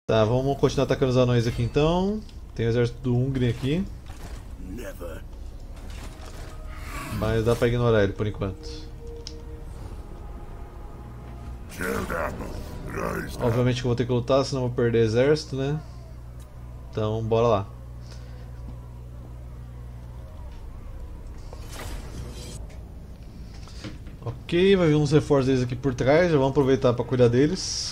Tá, vamos continuar atacando os anões aqui então. Tem o exército do Ungry aqui. Mas dá pra ignorar ele por enquanto. Obviamente que eu vou ter que lutar, senão eu vou perder exército, né? Então, bora lá. Ok, vai vir uns reforços deles aqui por trás, já vamos aproveitar para cuidar deles.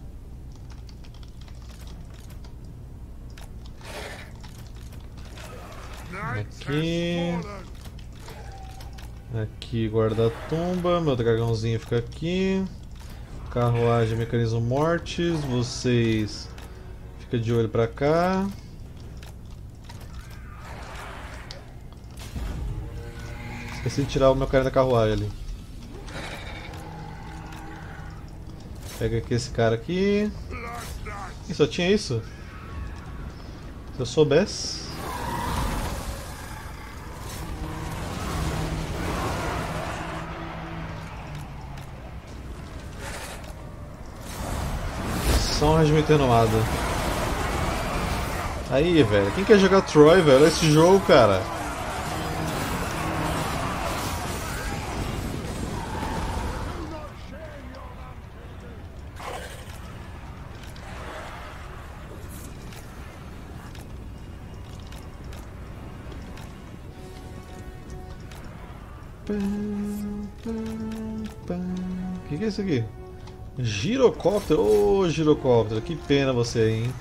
Aqui. Aqui guarda-tumba, meu dragãozinho fica aqui. Carruagem, mecanismo mortes, vocês fica de olho pra cá. Esqueci de tirar o meu cara da carruagem ali. Pega aqui esse cara aqui. Ih, só tinha isso? Se eu soubesse. Só um regimento renomado. Aí, velho. Quem quer jogar Troy, velho? Olha esse jogo, cara. O que é isso aqui? Girocóptero? Ô, girocóptero, que pena você, hein?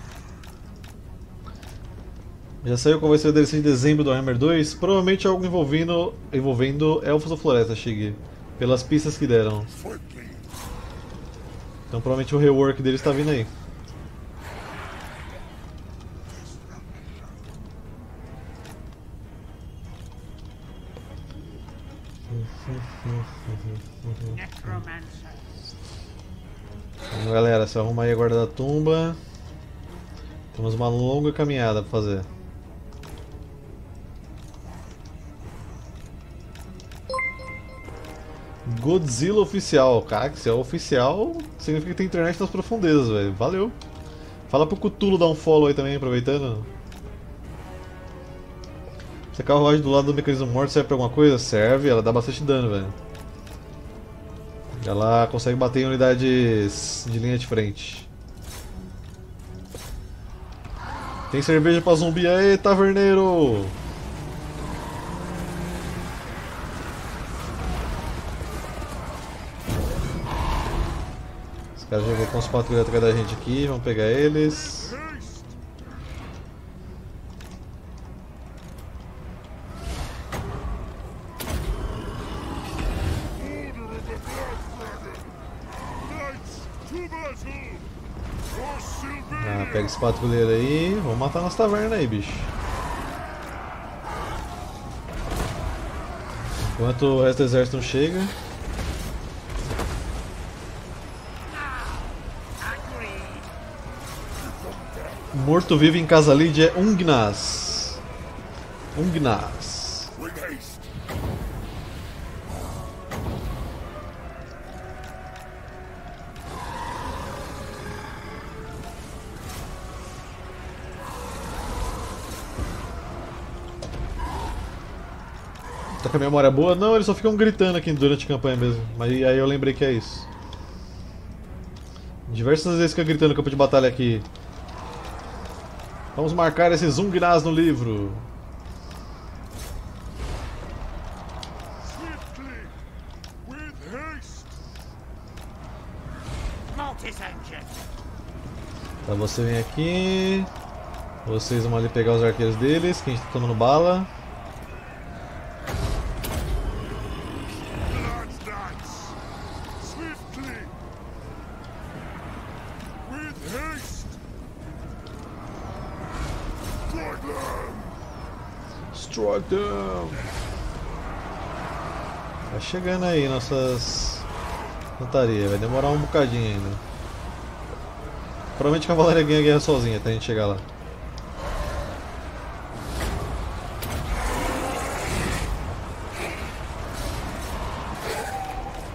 Já saiu qual vai ser o DLC de dezembro do Warhammer 2? Provavelmente algo envolvendo Elfos da Floresta, Shig. Pelas pistas que deram. Então provavelmente o rework dele está vindo aí. Então, galera, se arruma aí a guarda da tumba. Temos uma longa caminhada para fazer. Godzilla oficial. Caraca, se é oficial, significa que tem internet nas profundezas, velho. Valeu. Fala pro Cthulhu dar um follow aí também, aproveitando. Essa carruagem do lado do mecanismo morto serve pra alguma coisa? Serve, ela dá bastante dano, velho. Ela consegue bater em unidades de linha de frente. Tem cerveja pra zumbi aí, taverneiro! Os caras jogam com os patrulhas atrás da gente aqui, vamos pegar eles. Pega esse patrulheiro aí, vamos matar nas tavernas aí, bicho. Enquanto o resto do exército não chega. Morto-vivo em Casalid é Ungnas. Ungnas. Tá com a memória boa? Não, eles só ficam gritando aqui durante a campanha mesmo. Mas aí eu lembrei que é isso. Diversas vezes fica gritando no campo de batalha aqui. Vamos marcar esses Ungnas no livro. Tá, você vem aqui. Vocês vão ali pegar os arqueiros deles, que a gente tá tomando bala. Strike them! Tá chegando aí nossas infantaria, vai demorar um bocadinho ainda. Provavelmente a cavalaria ganha a guerra sozinha até a gente chegar lá.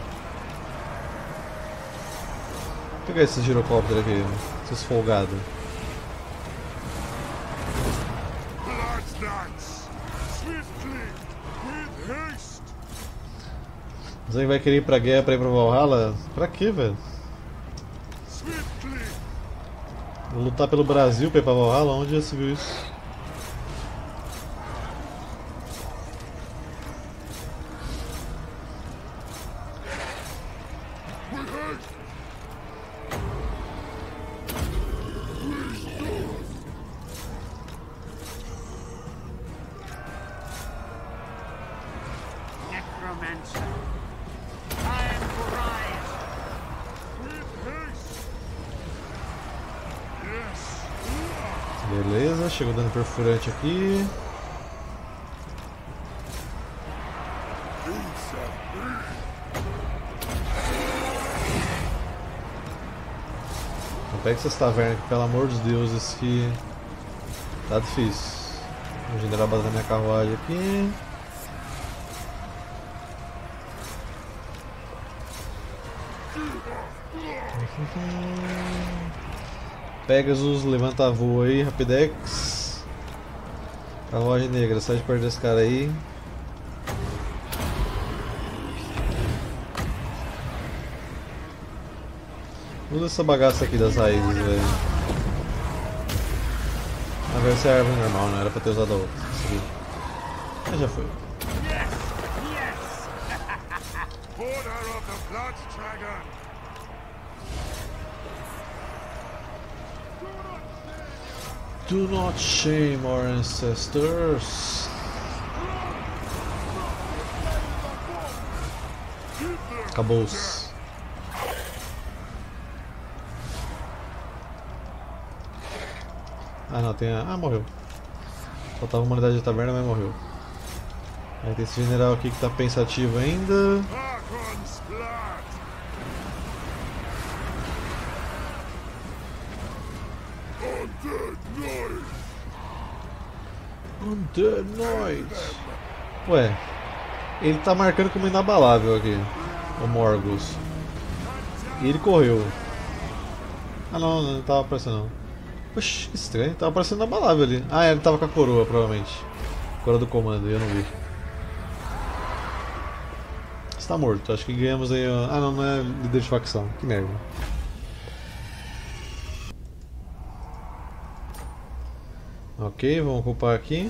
Vou pegar esses girocópteros aqui, esses folgados. Zang vai querer ir pra guerra pra ir pra Valhalla? Pra quê, velho? Vou lutar pelo Brasil pra ir pra Valhalla? Onde já se viu isso? Beleza, chegou dando perfurante aqui. Não pega essas tavernas aqui, pelo amor dos deuses, que tá difícil. Vou generar a base da minha carruagem aqui. Pegasus, levanta voo aí, Rapidex. Carruagem negra, sai de perto desse cara aí. Usa essa bagaça aqui das raízes, velho. Na verdade, essa é a árvore normal, não era pra ter usado a outra. Mas já foi. Do not shame our ancestors. Acabou-se. Ah não, tem a... Ah, morreu. Faltava uma unidade de taverna, mas morreu. Aí tem esse general aqui que tá pensativo ainda. Undead Knight. Ué, ele tá marcando como inabalável aqui, o Morgus. E ele correu. Ah não tava aparecendo não. Oxi, que estranho, tava parecendo inabalável ali. Ah, ele tava com a coroa, provavelmente. Coroa do comando, eu não vi. Está morto, acho que ganhamos aí. Ah não, não é líder de facção, que merda. Ok, vamos ocupar aqui.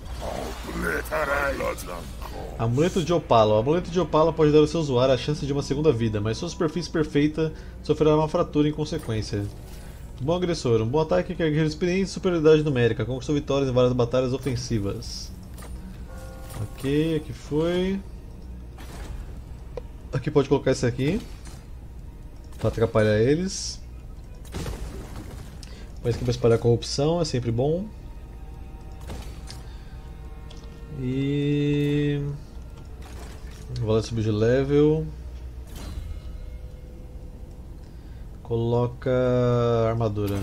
Amuleto de Opala. O amuleto de Opala pode dar ao seu usuário a chance de uma segunda vida, mas sua superfície perfeita sofrerá uma fratura em consequência. Bom agressor. Um bom ataque que guerreiro experiente e superioridade numérica. Conquistou vitórias em várias batalhas ofensivas. Ok, aqui foi. Aqui pode colocar esse aqui para atrapalhar eles. Mas que vai espalhar corrupção, é sempre bom. E... Vale subir de level. Coloca armadura.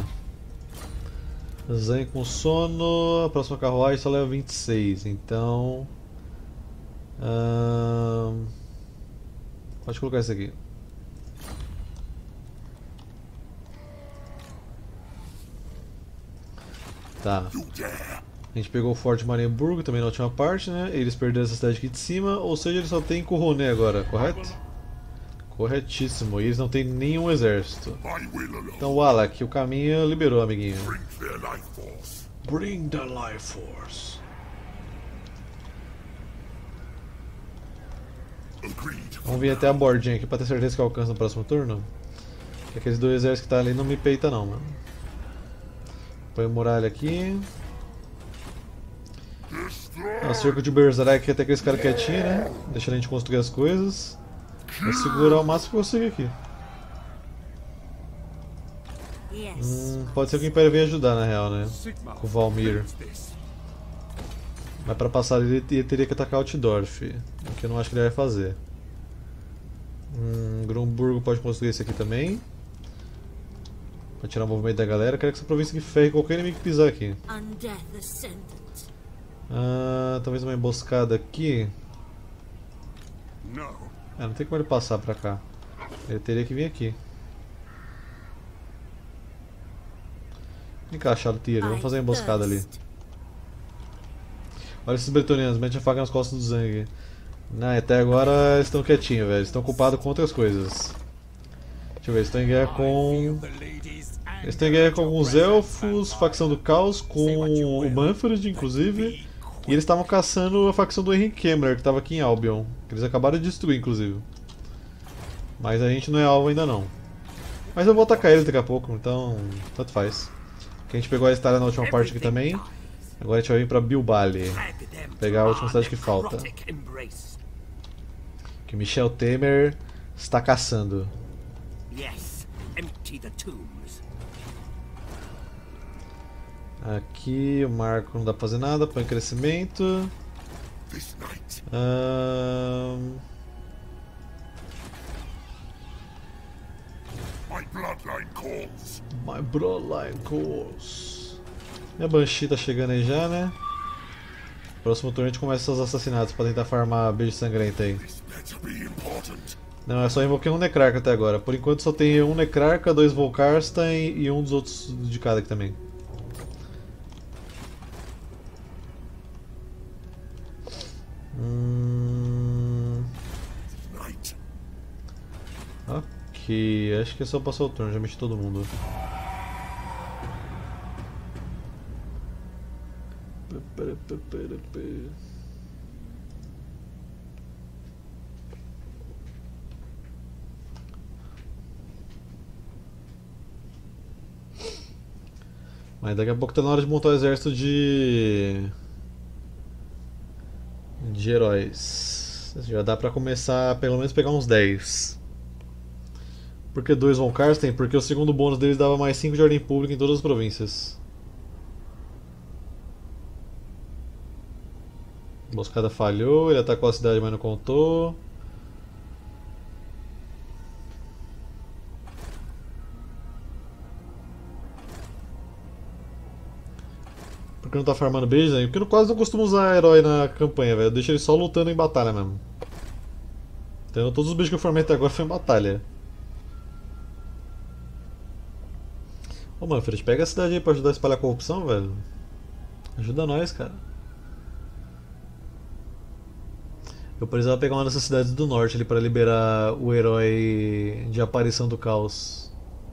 Zang com sono. A próxima carruagem só leva 26. Então... pode colocar esse aqui. Tá. A gente pegou o Forte Marienburgo também na última parte, né? Eles perderam essa cidade aqui de cima, ou seja, eles só tem Couronne agora, correto? Corretíssimo, e eles não têm nenhum exército. Então, Wallach, o caminho liberou, amiguinho. Bring the Life Force. Vamos vir até a bordinha aqui pra ter certeza que eu alcanço no próximo turno. Porque aqueles dois exércitos que tá ali não me peita não, mano. Põe muralha aqui. O cerco de Berserk até aqueles caras quietinhos, né? Deixando a gente construir as coisas. Vou segurar o máximo que eu consigo aqui. Pode ser que o Império venha ajudar na real, né? Com o Valmir. Mas pra passar ele teria que atacar Altdorf. O que eu não acho que ele vai fazer. Grumburgo pode construir esse aqui também. Pra tirar o movimento da galera. Quero que essa província aqui ferre qualquer inimigo que pisar aqui. Talvez uma emboscada aqui. Não tem como ele passar pra cá. Ele teria que vir aqui. Vem cá, Chartier, vamos fazer uma emboscada ali. Olha esses bretonianos, mete a faca nas costas do Zang. Não, até agora eles estão quietinhos, velho. Eles estão ocupados com outras coisas. Deixa eu ver, eles estão em guerra com... Eles estão em guerra com alguns elfos, facção do caos, com o Manfred, inclusive. E eles estavam caçando a facção do Henry Kemmler, que estava aqui em Albion. Que eles acabaram de destruir, inclusive. Mas a gente não é alvo ainda não. Mas eu vou atacar eles daqui a pouco, então tanto faz. Porque a gente pegou a história na última parte aqui também. Agora a gente vai vir pra Bilbali. Pegar a última cidade que falta. Que Michel Temer está caçando. Aqui o marco não dá pra fazer nada, põe crescimento. My bloodline calls. Minha Banshee tá chegando aí já, né? Próximo turno a gente começa os assassinatos pra tentar farmar beijo sangrento aí. Não, eu só invoquei um Necrarca até agora. Por enquanto só tem um Necrarca, 2 Volkarstein e um dos outros de cada aqui também. Ok, acho que é só passar o turno, já mexi todo mundo. Mas daqui a pouco tá na hora de montar o exército de heróis. Já dá pra começar a pelo menos pegar uns 10. Por que 2 Von Karsten? Porque o segundo bônus deles dava mais 5 de ordem pública em todas as províncias. Emboscada falhou, ele atacou a cidade mas não contou. Por que não tá farmando beijo, né? Porque eu quase não costumo usar herói na campanha, velho. Eu deixo ele só lutando em batalha mesmo. Então todos os beijos que eu farmei até agora foi em batalha. Ô Manfred, pega a cidade aí pra ajudar a espalhar a corrupção, velho. Ajuda nós, cara. Eu precisava pegar uma dessas cidades do norte ali pra liberar o herói de aparição do caos.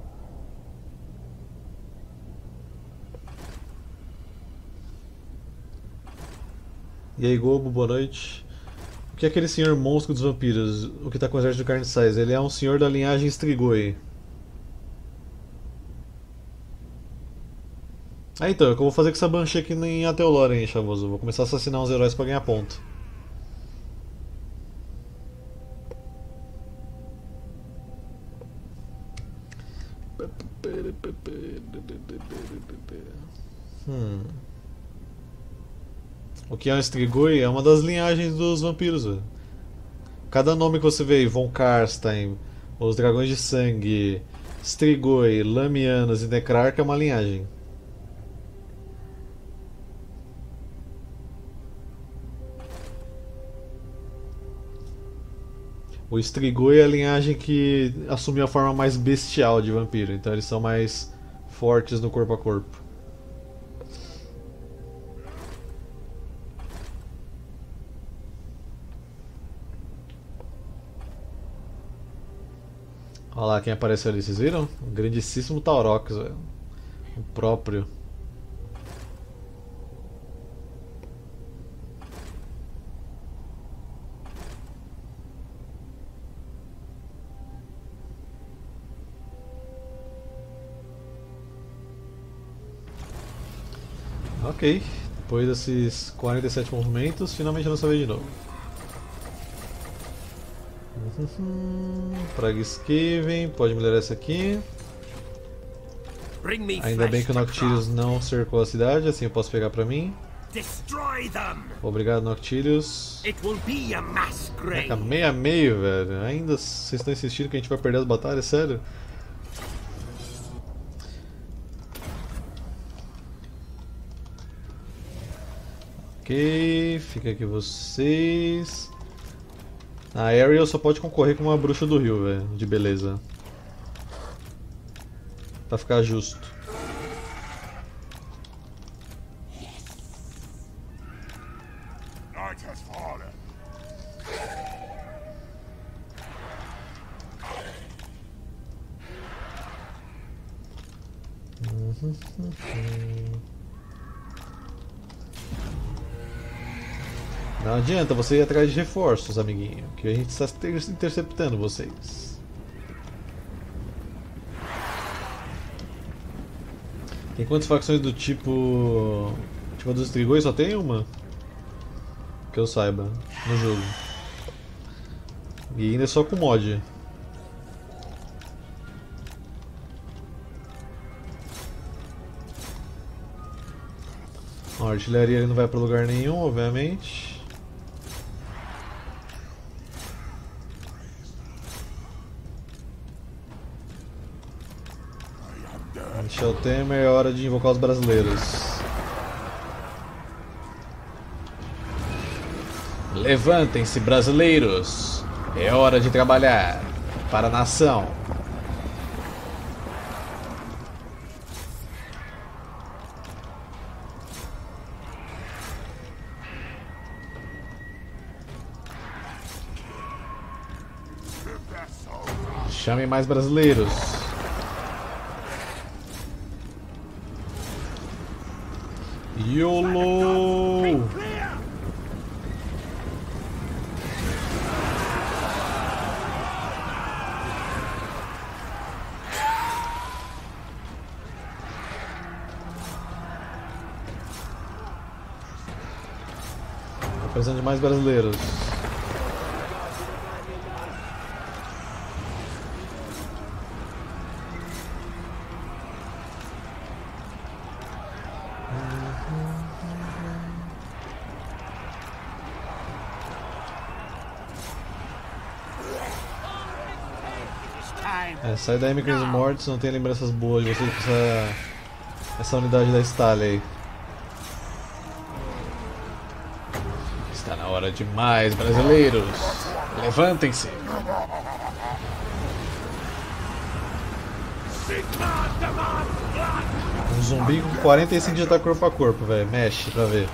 E aí, Gobo, boa noite. O que é aquele senhor monstro dos vampiros? O que tá com o exército de carniçais? Ele é um senhor da linhagem Strigoi. Ah, então, é o que eu vou fazer com essa Banshee aqui em Ateolora, hein, chavoso. Vou começar a assassinar uns heróis pra ganhar ponto. O que é um Strigoi? É uma das linhagens dos vampiros, velho. Cada nome que você vê aí, Von Karstein, os Dragões de Sangue, Strigoi, Lamianas e Necrarca é uma linhagem. O Strigoi é a linhagem que assumiu a forma mais bestial de vampiro, então eles são mais fortes no corpo a corpo. Olha lá quem apareceu ali, vocês viram? O grandíssimo Taurox, velho. O próprio. Ok, depois desses 47 movimentos, finalmente eu não sabia de novo. Praga Skaven, pode melhorar essa aqui. Ainda bem que o Noctilius não cercou a cidade, assim eu posso pegar pra mim. Obrigado, Noctilius. Caraca, meio a meio, velho. Ainda vocês estão insistindo que a gente vai perder as batalhas, sério? Ok, fica aqui vocês. A Ariel só pode concorrer com uma bruxa do rio, velho, de beleza. Pra ficar justo. Não adianta você ir atrás de reforços, amiguinho, que a gente está interceptando vocês. Tem quantas facções do tipo... Tipo a dos Strigoi? Só tem uma? Que eu saiba, no jogo. E ainda é só com mod. A artilharia ele não vai para lugar nenhum, obviamente. Michel Temer, é hora de invocar os brasileiros. Levantem-se, brasileiros! É hora de trabalhar para a nação. Chamem mais brasileiros. YOLO! Tô precisando de mais brasileiros. Sai da Emigrants Mortos, não tem lembranças boas de você com essa unidade da Stalin aí. Está na hora de mais brasileiros. Levantem-se. Um zumbi com 45 de ataque corpo a corpo, velho. Mexe pra ver.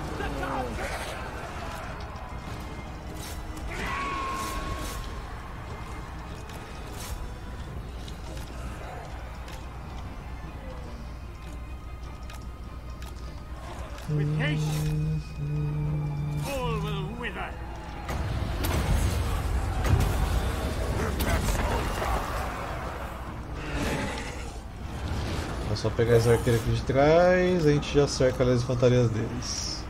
É só pegar as arqueiras aqui de trás, a gente já cerca as infantarias deles.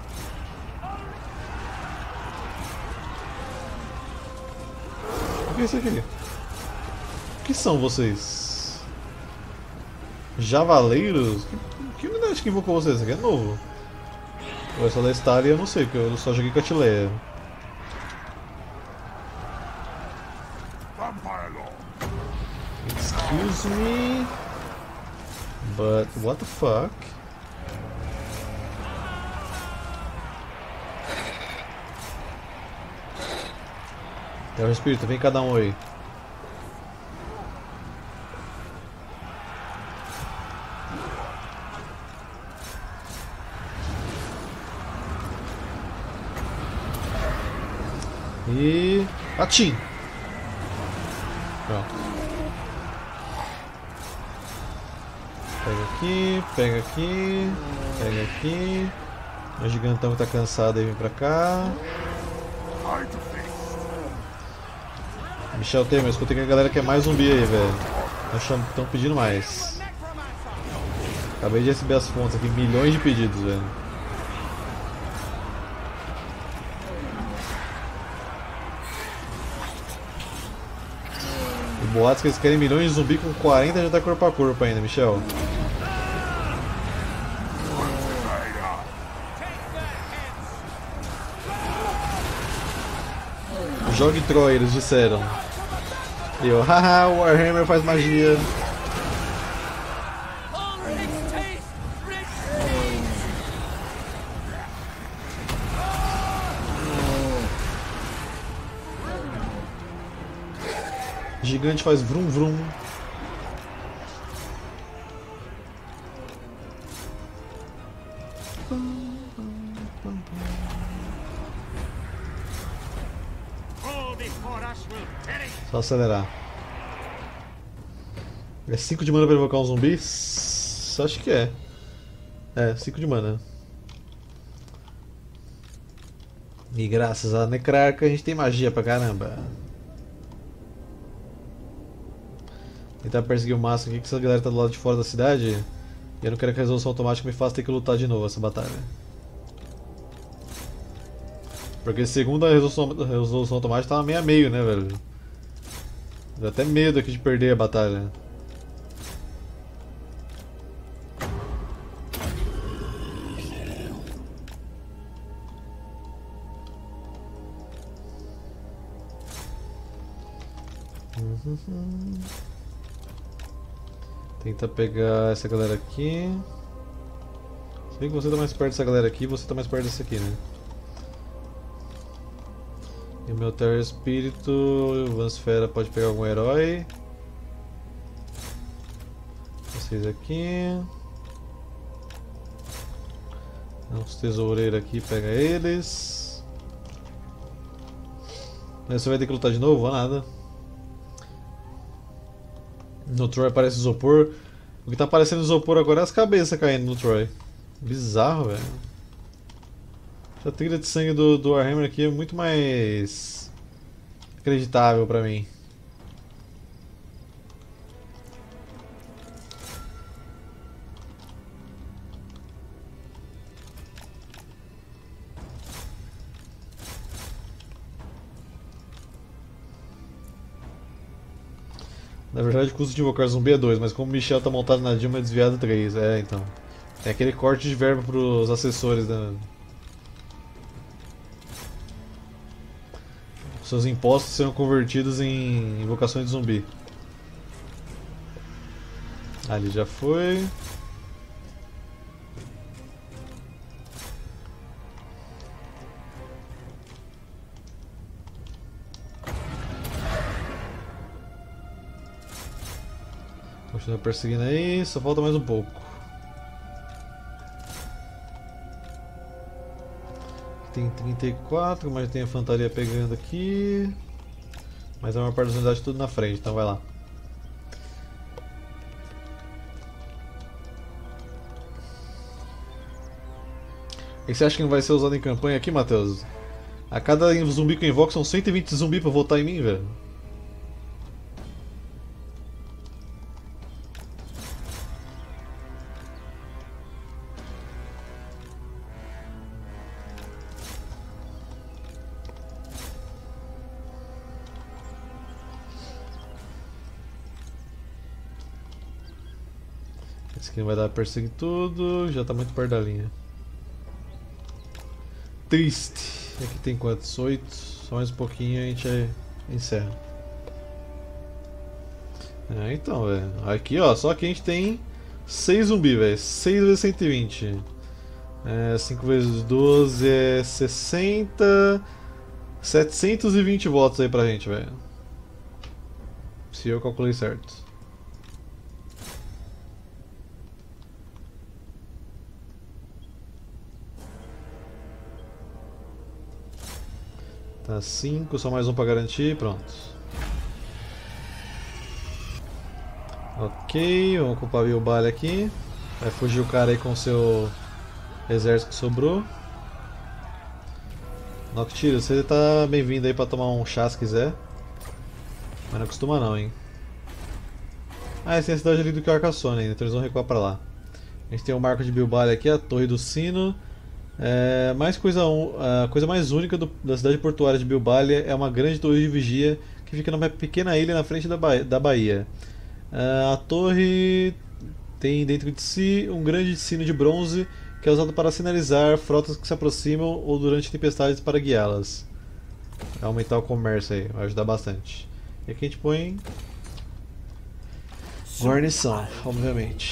O que é isso aqui? O que são vocês? Javaleiros? Que unidade que invocou vocês? Isso aqui é novo. Ou essa da Stalin eu não sei, porque eu só joguei com a Tileia. Excuse me, but what the fuck? Terra Espírito, vem cada um aí. E... Atim! Pronto. Pega aqui, pega aqui, pega aqui. O gigantão que tá cansado aí vem pra cá. Michel Temer, escutei que a galera quer mais zumbi aí, velho. Estão pedindo mais. Acabei de receber as fontes aqui, milhões de pedidos, velho. Boatos que eles querem milhões de zumbi com 40 já tá corpo a corpo ainda, Michel. Jogue Troy, eles disseram. E eu, haha, o Warhammer faz magia. Gigante faz vrum vrum. Só acelerar. É 5 de mana para invocar um zumbi? Putz, acho que é. É, 5 de mana. E graças a Necrarca a gente tem magia pra caramba. Tentar perseguir o máximo aqui, que essa galera tá do lado de fora da cidade. E eu não quero que a resolução automática me faça ter que lutar de novo essa batalha. Porque segundo a resolução automática tava meio a meio, né, velho? Dá até medo aqui de perder a batalha. Tenta pegar essa galera aqui. Se bem que você tá mais perto dessa galera aqui, você tá mais perto dessa aqui, né? E meu Terra Espírito, Vansfera pode pegar algum herói. Vocês aqui. Uns tesoureiros aqui, pega eles. Mas você vai ter que lutar de novo ou nada? No Troy aparece isopor. O que tá aparecendo isopor agora é as cabeças caindo no Troy. Bizarro, velho. A trilha de sangue do Warhammer aqui é muito mais acreditável pra mim. Na verdade, o custo de invocar zumbi é 2, mas como o Michel tá montado na Dilma é desviado 3. É, então. É aquele corte de verba pros assessores da. Seus impostos serão convertidos em invocações de zumbi. Ali já foi. Continua perseguindo aí, só falta mais um pouco. Tem 34, mas tem a infantaria pegando aqui. Mas a maior parte das unidades tudo na frente, então vai lá. E você acha que não vai ser usado em campanha aqui, Matheus? A cada zumbi que eu invoco são 120 zumbi pra votar em mim, velho. Esse aqui não vai dar pra perseguir tudo, já tá muito perto da linha. Triste. Aqui tem quantos? 8. Só mais um pouquinho e a gente encerra. É, então, velho. Aqui, ó. Só que a gente tem 6 zumbi, velho. 6 vezes 120. 5 vezes 12 é 60. 720 votos aí pra gente, velho. Se eu calculei certo. Tá 5, só mais um pra garantir, pronto. Ok, vamos ocupar o Bilbali aqui. Vai fugir o cara aí com o seu exército que sobrou. Noctilus, você tá bem-vindo aí pra tomar um chá se quiser. Mas não costuma não, hein. Ah, essa é a cidade ali do Carcassonne ainda, então eles vão recuar pra lá. A gente tem o Marco de Bilbali aqui, a Torre do Sino. A coisa mais única da cidade portuária de Bilbali é uma grande torre de vigia que fica numa pequena ilha na frente da baía. A torre tem dentro de si um grande sino de bronze que é usado para sinalizar frotas que se aproximam ou durante tempestades para guiá-las. Vai aumentar o comércio aí, vai ajudar bastante. E aqui a gente põe guarnição, obviamente.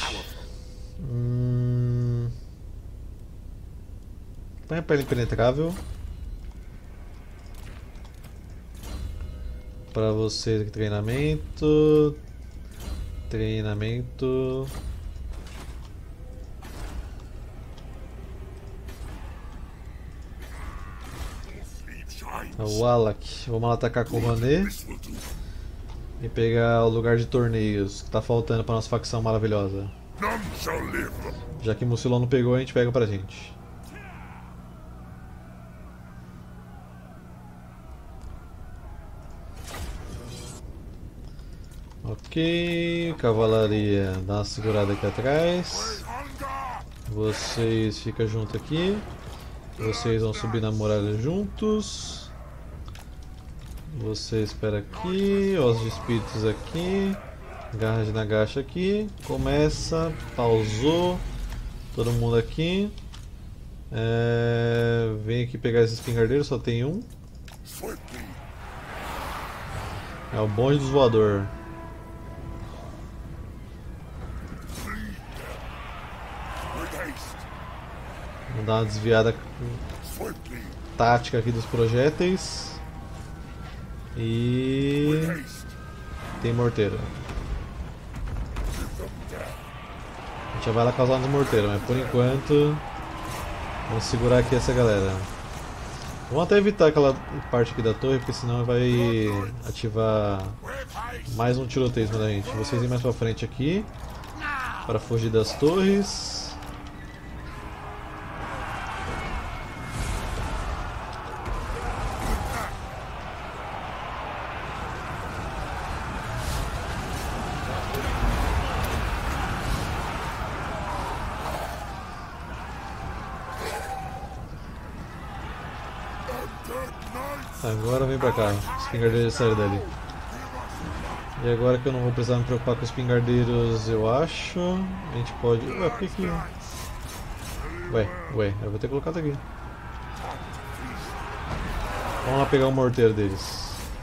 Põe a pele impenetrável. Para vocês aqui, treinamento. Treinamento. O Wallach. Vamos lá atacar com o Roné. E pegar o lugar de torneios que tá faltando para nossa facção maravilhosa. Já que Mucilon não pegou, a gente pega pra gente. Ok, cavalaria, dá uma segurada aqui atrás. Vocês ficam junto aqui. Vocês vão subir na muralha juntos. Você espera aqui, ossos de espíritos aqui. Garra de Nagash aqui. Começa, pausou. Todo mundo aqui. Vem aqui pegar esse espingardeiro, só tem um. É o bonde dos voador. Vamos dar uma desviada tática aqui dos projéteis. E tem morteiro. A gente já vai lá causar uns morteiros, mas por enquanto vamos segurar aqui essa galera. Vamos até evitar aquela parte aqui da torre, porque senão vai ativar mais um tiroteio em cima da gente. Vocês irem mais pra frente aqui para fugir das torres. Agora vem pra cá, os espingardeiros saíram dali. E agora que eu não vou precisar me preocupar com os espingardeiros, eu acho. A gente pode. Ué, por que. Ué, eu vou ter colocado aqui. Vamos lá pegar o morteiro deles.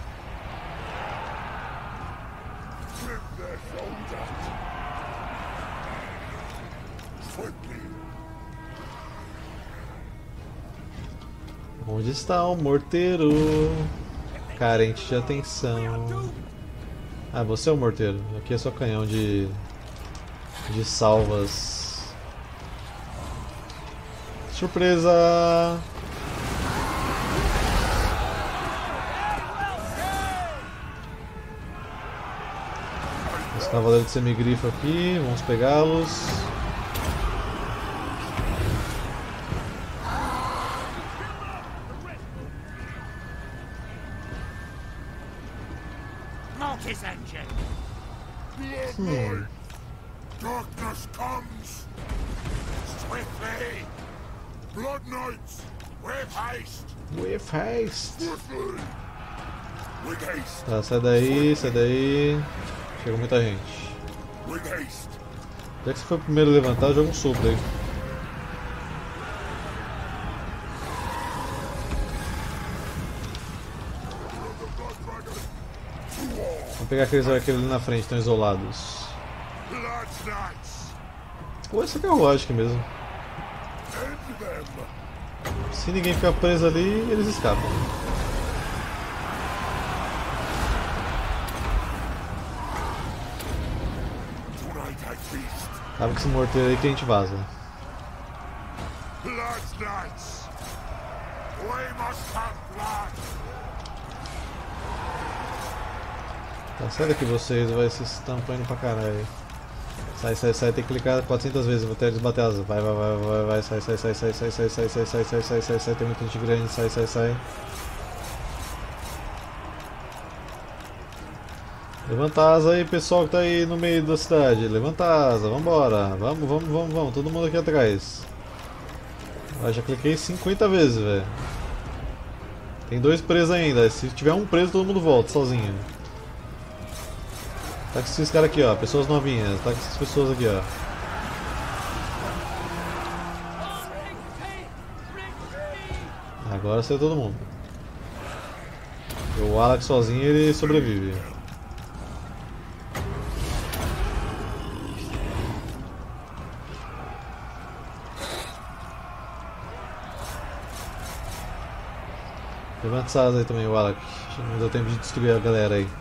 Onde está o morteiro? Carente de atenção. Ah, você é o morteiro. Aqui é só canhão de salvas. Surpresa! Os cavaleiros de semigrifo aqui, vamos pegá-los. Darkness comes swiftly. Blood Knights, with haste. With haste. Swiftly. With haste. Tá, sai daí. Chegou muita gente. With haste. Já que você foi o primeiro a levantar, joga um sopro aí. Vamos pegar aqueles arqueiros ali na frente, estão isolados. Ou essa carruagem aqui mesmo. Se ninguém ficar preso ali, eles escapam. Acaba com esse morteiro aí que a gente vaza. Tá, sai daqui vocês, vai se estampar indo pra caralho. Sai, tem que clicar 400 vezes, vou até eles bater asas. Vai, sai, tem muita gente grande, sai. Levanta a asa aí, pessoal que tá aí no meio da cidade. Levanta a asa, vambora. Vamos, todo mundo aqui atrás. Ah, já cliquei 50 vezes, velho. Tem 2 presos ainda, se tiver um preso todo mundo volta, sozinho. Tá com esses caras aqui, ó, pessoas novinhas, tá com essas pessoas aqui, ó. Agora saiu todo mundo. O Alex sozinho ele sobrevive. Levanta essa asa aí também, o Alex. Não deu tempo de destruir a galera aí.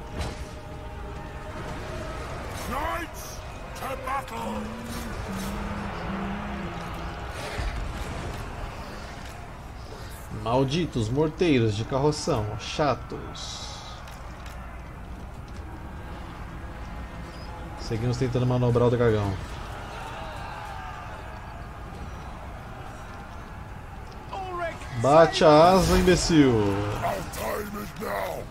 Malditos morteiros de carroção, chatos. Seguimos tentando manobrar o dragão. Bate a asa, imbecil. Our time is now.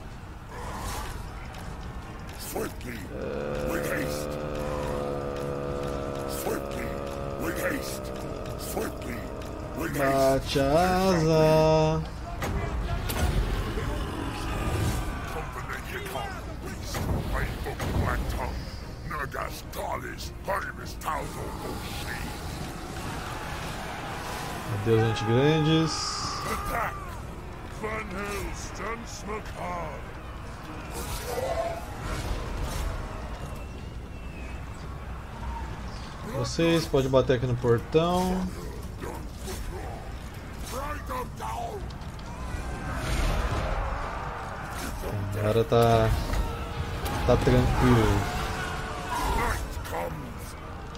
Swiftly, with haste. Swiftly, with haste. Swiftly, with haste. Bate a asa. Nagas Talis, Harimis Talzo, Oshi. Adeus, antigrandes. Attack! Van Hels, Dunsmakar. Vocês podem bater aqui no portão. Break them down! Agora tá tranquilo. Night comes!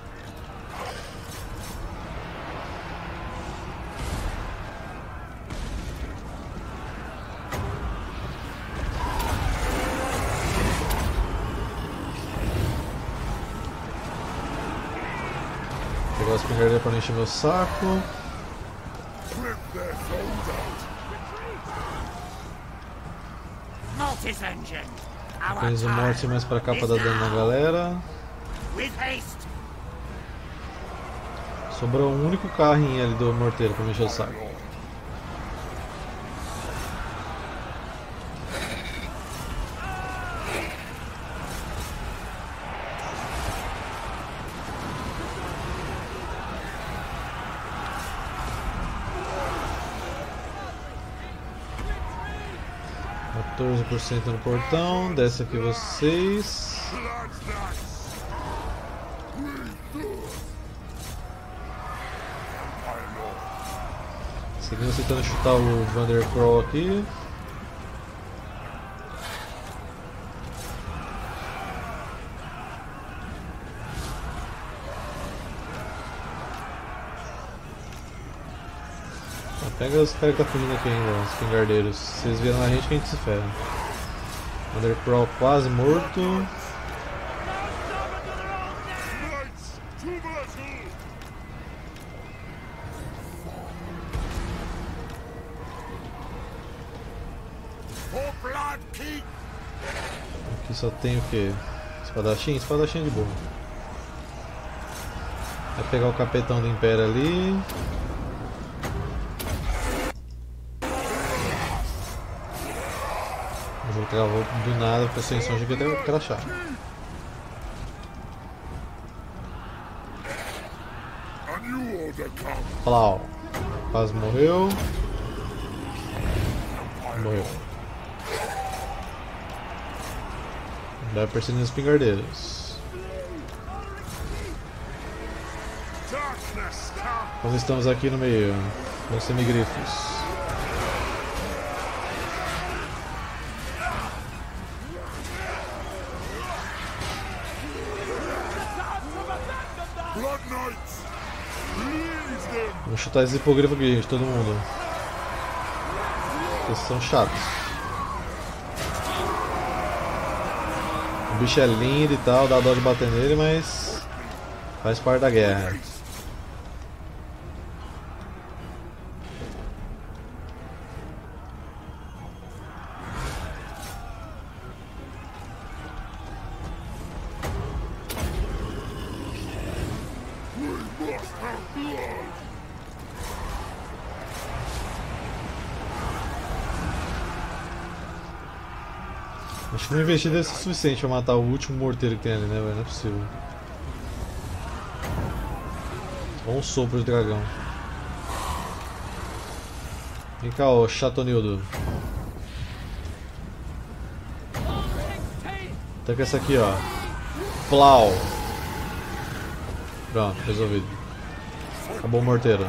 Vou pegar os pingardeiros pra não encher meu saco. Rip their souls out! Mortis engine. Our Tens o morte mais pra cá pra dar dano na galera. With haste. Sobrou um único carrinho ali do morteiro pra me encher o saco. %, no portão, desce aqui vocês. Seguimos tentando chutar o Vandercrawl aqui. Pega os caras que tá fugindo aqui ainda, os pingardeiros. Se vocês viram a gente se ferra. Undercrawl quase morto. Aqui só tem o que? Espadachim? Espadachim de boa. Vai pegar o capetão do Império ali. O jogo travou do nada, porque sem som de que até crachar. Plau. Quase morreu. Morreu. Vai perseguindo os pingardeiros. Nós estamos aqui no meio, nos semigrifos. Vamos chutar esse hipogrifo aqui, gente, todo mundo. Eles são chatos. O bicho é lindo e tal, dá dó de bater nele, mas faz parte da guerra. Acho que uma investida deve ser suficiente pra matar o último morteiro que tem ali, né, velho? Não é possível. Ou um sopro de dragão. Vem cá, ô Chatonildo. Taca essa aqui, ó. Plau. Pronto, resolvido. Acabou o morteiro.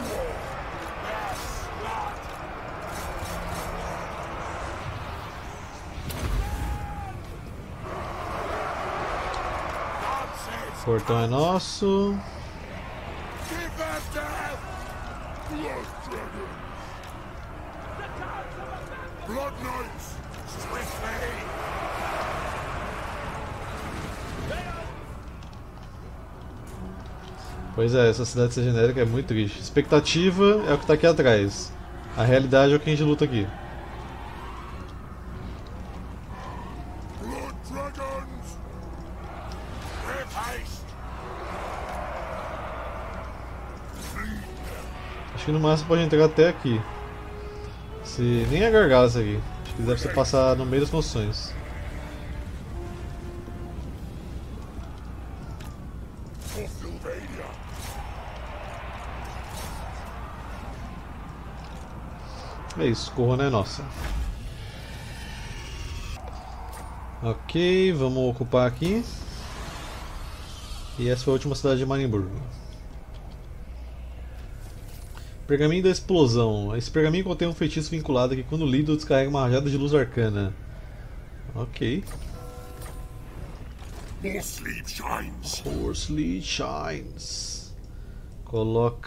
O portão é nosso. Pois é, essa cidade ser genérica é muito triste. Expectativa é o que tá aqui atrás. A realidade é o que a gente luta aqui. Blood dragons! With haste! Acho que no máximo pode entrar até aqui. Se nem é gargalo isso aqui. Acho que deve ser passar no meio das construções. For Sylvania! É isso, Corona é nossa. Ok, vamos ocupar aqui. E essa foi a última cidade de Marienburg. Pergaminho da explosão. Esse pergaminho contém um feitiço vinculado que, quando lido, descarrega uma rajada de luz arcana. Ok. More sleep shines! Horsely Shines. Coloca.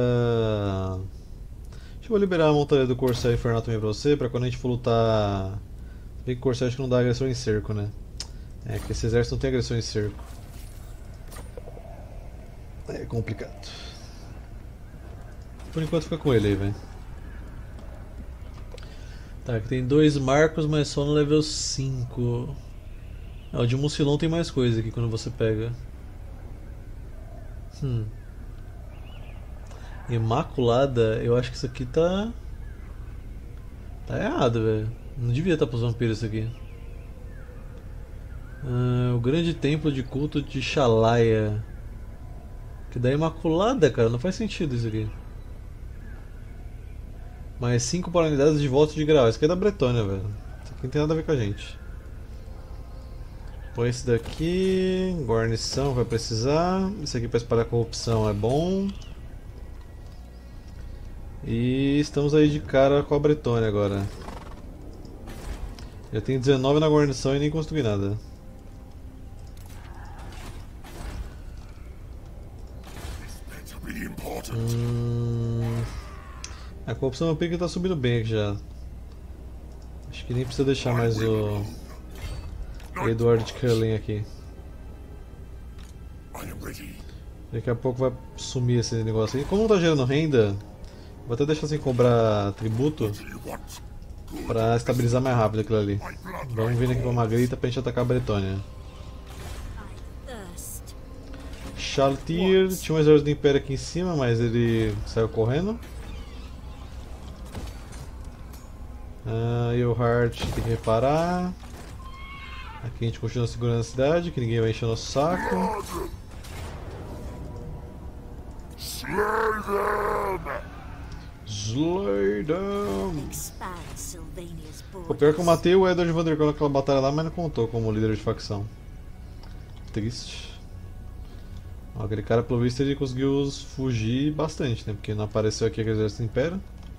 Deixa eu liberar a montaria do Corsair Infernal também pra você, pra quando a gente for lutar. Se bem que o Corsair acho que não dá agressão em cerco, né? É, que esse exército não tem agressão em cerco. É complicado. Por enquanto fica com ele aí, velho. Tá, aqui tem 2 marcos, mas só no level 5. Ah, o de Mucilon tem mais coisa aqui quando você pega. Imaculada, eu acho que isso aqui tá. Tá errado, velho. Não devia estar pros vampiros isso aqui. O grande templo de culto de Shalaya. Que dá Imaculada, cara, não faz sentido isso aqui. Mais 5 unidades de volta de grau. Isso aqui é da Bretônia, velho. Isso aqui não tem nada a ver com a gente. Põe esse daqui. Guarnição vai precisar. Isso aqui para espalhar corrupção é bom. E estamos aí de cara com a Bretônia agora. Eu tenho 19 na guarnição e nem construí nada. Better be important! A corrupção vampírica tá subindo bem aqui já. Acho que nem precisa deixar mais o Edward Cullen aqui. I am ready! Daqui a pouco vai sumir esse negócio aí. Como não tá gerando renda, vou até deixar sem cobrar tributo Do you want? pra estabilizar mais rápido aquilo ali. My blood Vamos vir aqui pra Margarita pra gente atacar a Bretônia. Thirst. Chartier tinha um exército do Império aqui em cima, mas ele saiu correndo. E o Hart tem que reparar. Aqui a gente continua segurando a cidade, que ninguém vai encher nosso saco. slay them! Slay them! Expand Sylvania's O borders. pior é que eu matei o Edward Vanderbilt naquela batalha lá, mas não contou como líder de facção. Triste. Ó, aquele cara, pelo visto, ele conseguiu fugir bastante, né? Porque não apareceu aqui aquele exército do Império.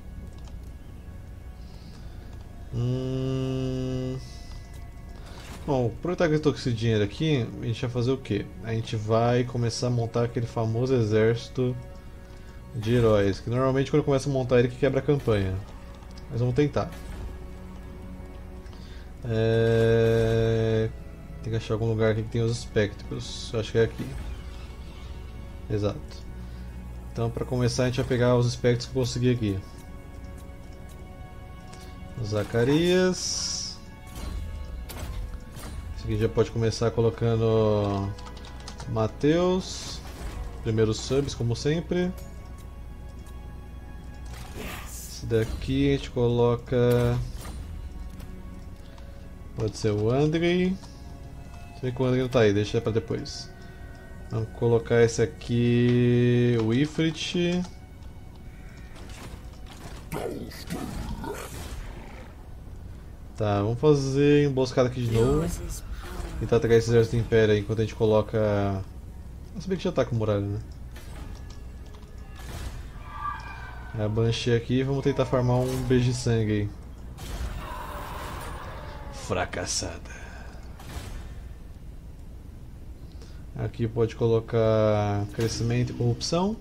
Bom, aproveitar que eu estou com esse dinheiro aqui, a gente vai fazer o quê? A gente vai começar a montar aquele famoso exército de heróis, que normalmente quando começa a montar ele que quebra a campanha. Mas vamos tentar. Tem que achar algum lugar aqui que tem os espectros. Acho que é aqui. Exato. Então, para começar, a gente vai pegar os espectros que eu consegui aqui. Zacarias. Esse aqui já pode começar colocando Mateus. Primeiros subs, como sempre. Esse daqui a gente coloca. Pode ser o Andrei. Se bem que o Andrei não tá aí, deixa pra depois. Vamos colocar esse aqui. O Ifrit. Tá, vamos fazer emboscada aqui de novo. Yours is power. Tentar atacar esse exército do Império aí enquanto a gente coloca. Se bem que já tá com muralha, né? A Banshee aqui, vamos tentar farmar um beijo de sangue aí. Fracassada. Aqui pode colocar crescimento e corrupção.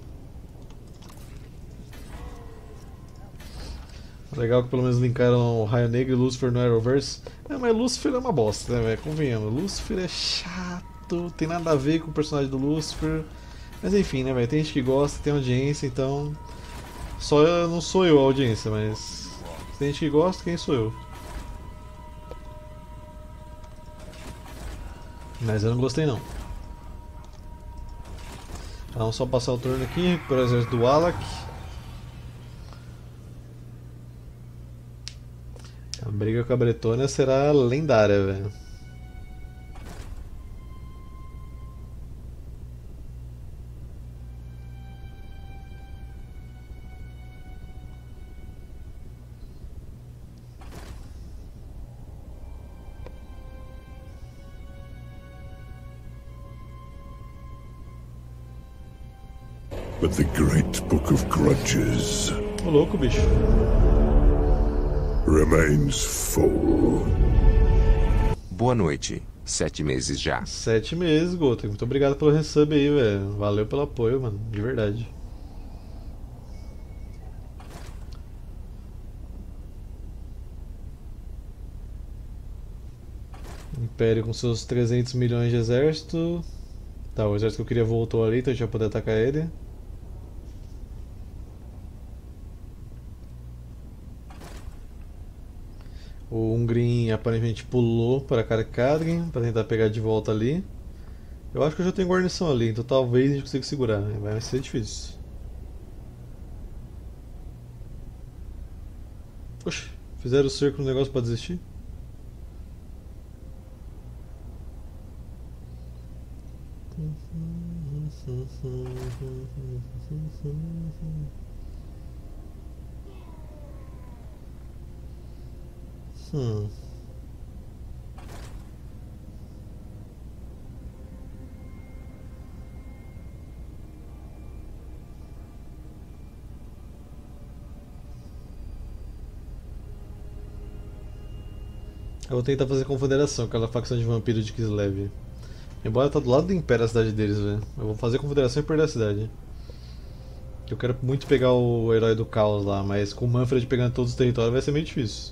Legal que pelo menos linkaram o Raio Negro e Lucifer no Arrowverse. Mas Lucifer é uma bosta, né, velho? Convenhamos. Lucifer é chato, tem nada a ver com o personagem do Lucifer. Mas enfim, né, velho? Tem gente que gosta, tem audiência, então. só não sou eu a audiência, mas se tem gente que gosta, quem sou eu? Mas eu não gostei não. Então, vamos só passar o turno aqui, recuperar o exército do Alak. A briga com a Bretônia será lendária, velho. But the great book of grudges Ô louco, bicho. remains full. Boa noite. 7 meses já. 7 meses, Goto. Muito obrigado pelo resub aí, velho. Valeu pelo apoio, mano. De verdade. Império com seus 300 milhões de exército. Tá, o exército que eu queria voltou ali, então a gente vai poder atacar ele. O Ungrim aparentemente pulou para Karkadrin para tentar pegar de volta ali. Eu acho que eu já tenho guarnição ali, então talvez a gente consiga segurar. Vai ser difícil. Oxe, fizeram o cerco no negócio para desistir? Hmm. Eu vou tentar fazer confederação, aquela facção de vampiro de Kislev. Embora tá do lado do Império a cidade deles, velho. Eu vou fazer confederação e perder a cidade. Eu quero muito pegar o herói do caos lá, mas com o Manfred pegando todos os territórios vai ser meio difícil.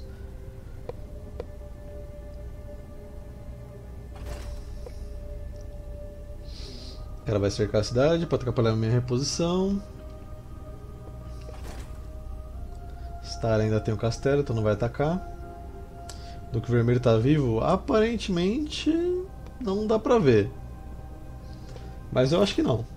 O cara vai cercar a cidade para atrapalhar a minha reposição. Star ainda tem o castelo, então não vai atacar. Duque Vermelho tá vivo? Aparentemente não dá pra ver. Mas eu acho que não.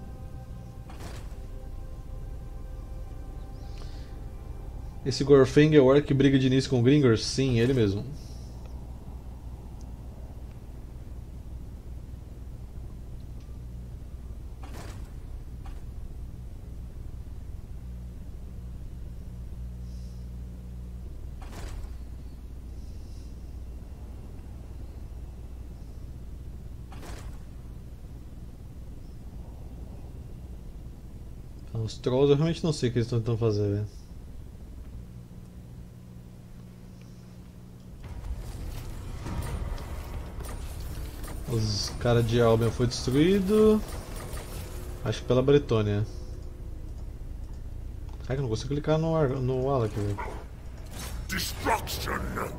Esse Gorfeng é o orc que briga de início com o Gringor? Sim, ele mesmo. Os Trolls eu realmente não sei o que eles estão tentando fazer, velho. Os caras de Albion foi destruído. Acho que pela Bretônia. Ai, que eu não consigo clicar no Alak, velho. Destruction!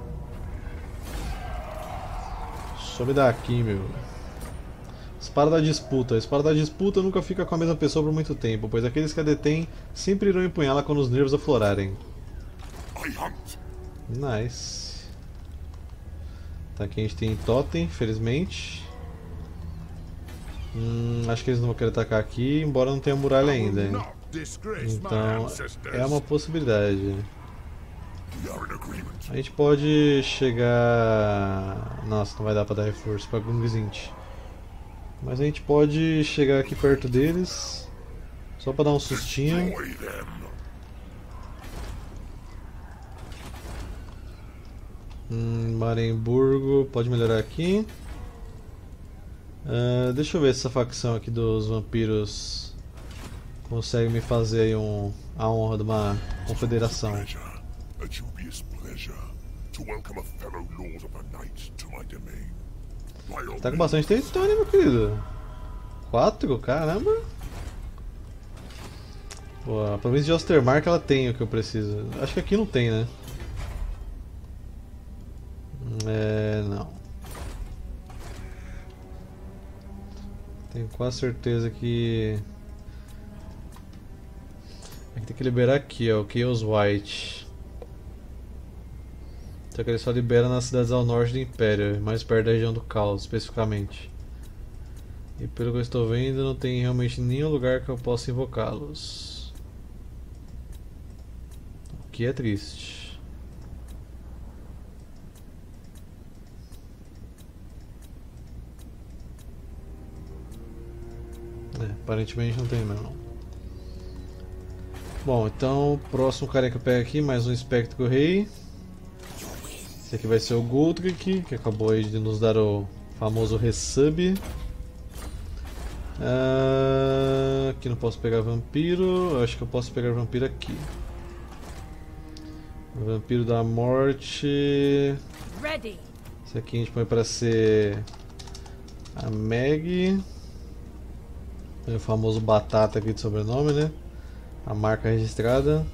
Some daqui, meu. Espada da disputa. A espada da disputa nunca fica com a mesma pessoa por muito tempo, pois aqueles que a detêm sempre irão empunhá-la quando os nervos aflorarem. I hunt. Nice. Tá, aqui a gente tem Totem, felizmente. Acho que eles não vão querer atacar aqui, embora não tenha muralha ainda. Hein? Not disgrace my Então ancestors. é uma possibilidade. We are in agreement. A gente pode chegar... Nossa, não vai dar pra dar reforço pra Gungzint. Mas a gente pode chegar aqui perto deles, só pra dar um sustinho. Destroy them. Maremburgo, pode melhorar aqui. Deixa eu ver se essa facção aqui dos vampiros consegue me fazer aí a honra de uma confederação. Pleasure, a dubious pleasure, to welcome a fellow lord of the night to my domain. By all Tá com means, bastante território, meu querido. 4? Caramba. Pô, a província de Ostermark ela tem o que eu preciso. Acho que aqui não tem, né? Não. Tenho quase certeza que... Aqui tem que liberar aqui, ó, o Chaos White. Só que ele só libera nas cidades ao norte do Império, mais perto da região do Caos, especificamente. E pelo que eu estou vendo, não tem realmente nenhum lugar que eu possa invocá-los. O que é triste. Aparentemente não tem não. Bom, então o próximo cara que eu pego aqui, mais um Espectro Rei. Esse aqui vai ser o Goldrick, que acabou aí de nos dar o famoso resub. Aqui não posso pegar vampiro, acho que eu posso pegar vampiro aqui. Vampiro da morte. Esse aqui a gente põe para ser a Meg. O famoso Batata aqui de sobrenome, né? A marca registrada.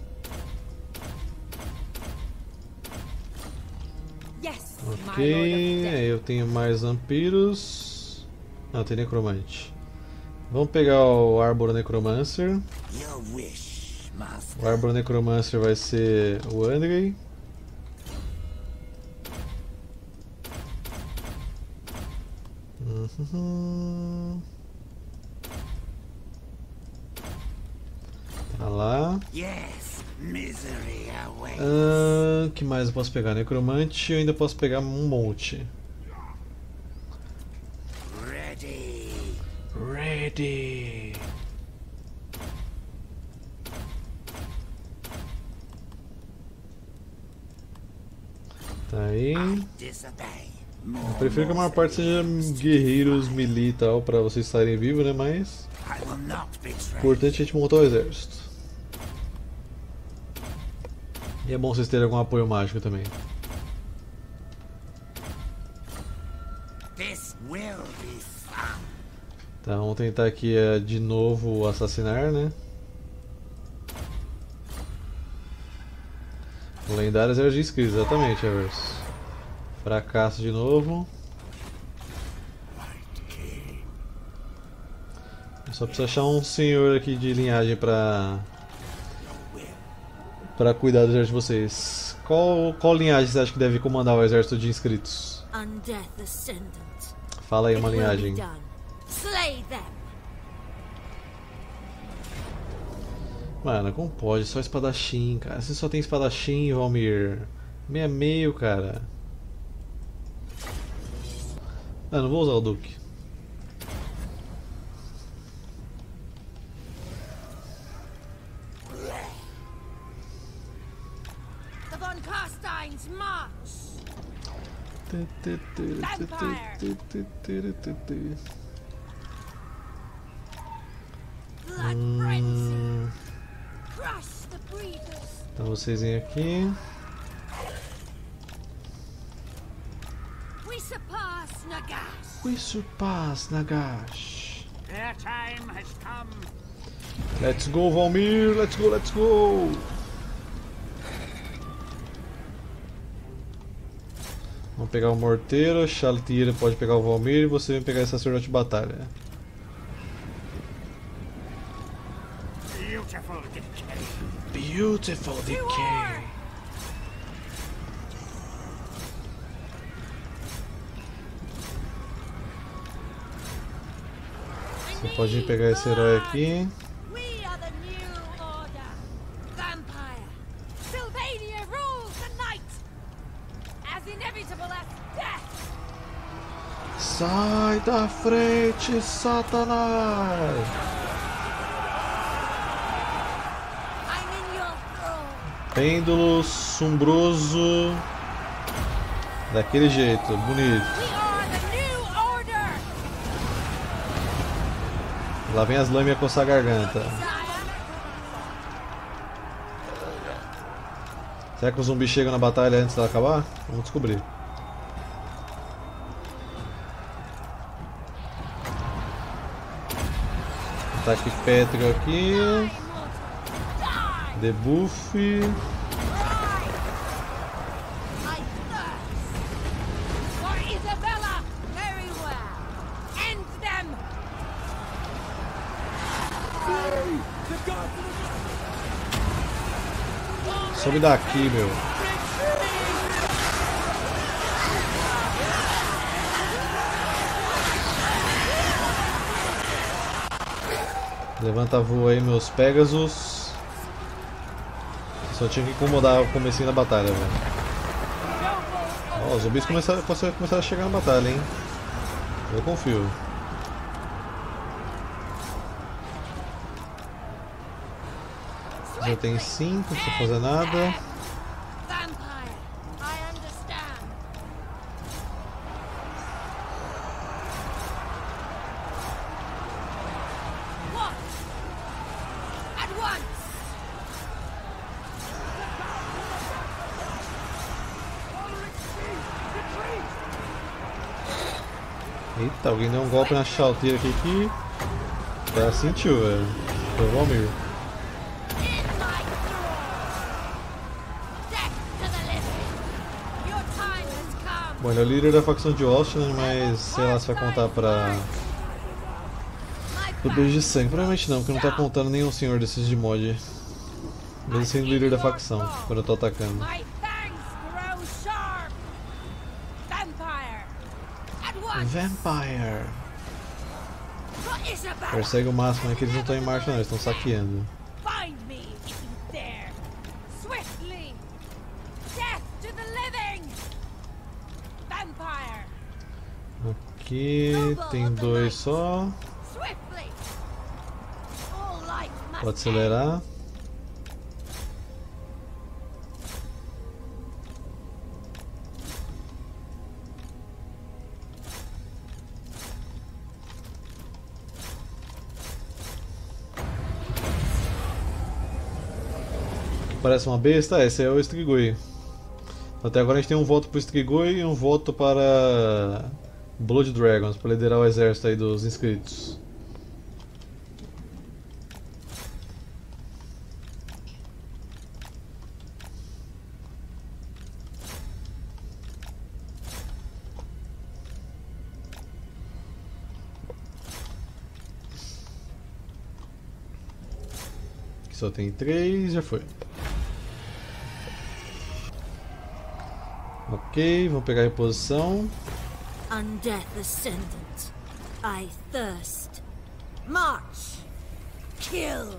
Ok, aí eu tenho mais vampiros. Não, tem necromante. Vamos pegar o Arbor Necromancer. O Arbor Necromancer vai ser o Andrei. Tá lá. Que mais eu posso pegar? Necromante, eu ainda posso pegar um monte. Ready. Tá aí. Eu prefiro que a maior parte seja guerreiros, melee e tal, pra vocês estarem vivos, né? Mas importante a gente montar o exército. E é bom vocês terem algum apoio mágico também. Então vamos tentar aqui de novo assassinar, né? O lendário exército de inscritos, exatamente, Evers. Fracasso de novo. Eu só preciso achar um senhor aqui de linhagem pra cuidar do exército de vocês. Qual linhagem você acha que deve comandar o exército de inscritos? Fala aí uma linhagem. Mano, como pode? Só espadachim, cara. Você só tem espadachim, Valmir. Meio, cara. Ah, não vou usar o Duque. Então vocês vêm aqui. We surpass Nagash. Let's go, Valmir! Let's go, let's go! Vamos pegar o morteiro, Chaltier pode pegar o Valmir e você vem pegar esse sacerdote de batalha. Beautiful decay. Você pode vir pegar esse herói aqui. Sai da frente, Satanás! Pêndulo sombroso. Daquele jeito, bonito. Lá vem as lâminas coçar a garganta. Será que os zumbis chegam na batalha antes dela acabar? Vamos descobrir. Ataque pétreo aqui. Debuff. Sobe daqui, meu. Levanta voo aí, meus Pegasus. Só tinha que incomodar o comecinho da batalha, velho. Ó, os zumbis começaram a chegar na batalha, hein. Eu confio. Já tem 5, não precisa fazer nada. Vampire, I understand. What? At once. Eita, alguém deu um golpe na chalteira aqui que... O cara sentiu, velho. Foi o Valmir. In my thrall. Death to the living. Your time has come. Bom, ele é o líder da facção de Austin, mas sei lá se vai contar pra... pro beijo de sangue. Provavelmente não, porque não tá apontando nenhum senhor desses de mod. Mesmo sendo líder da facção, quando eu tô atacando. My fangs grow sharp. Vampire. At once. Vampire! For Isabella. Persegue o máximo, é que eles não estão em marcha não, eles estão saqueando. Find me if you dare. Swiftly. Death to the living. Vampire. Aqui tem 2 só. Swiftly. All life must Pode acelerar. Parece uma besta? Esse é o Strigoi. Até agora a gente tem um voto para o Strigoi e um voto para Blood Dragons, para liderar o exército aí dos inscritos. Aqui só tem 3, já foi. Ok, vamos pegar a reposição. Undeath Ascendant. I thirst. March. Kill.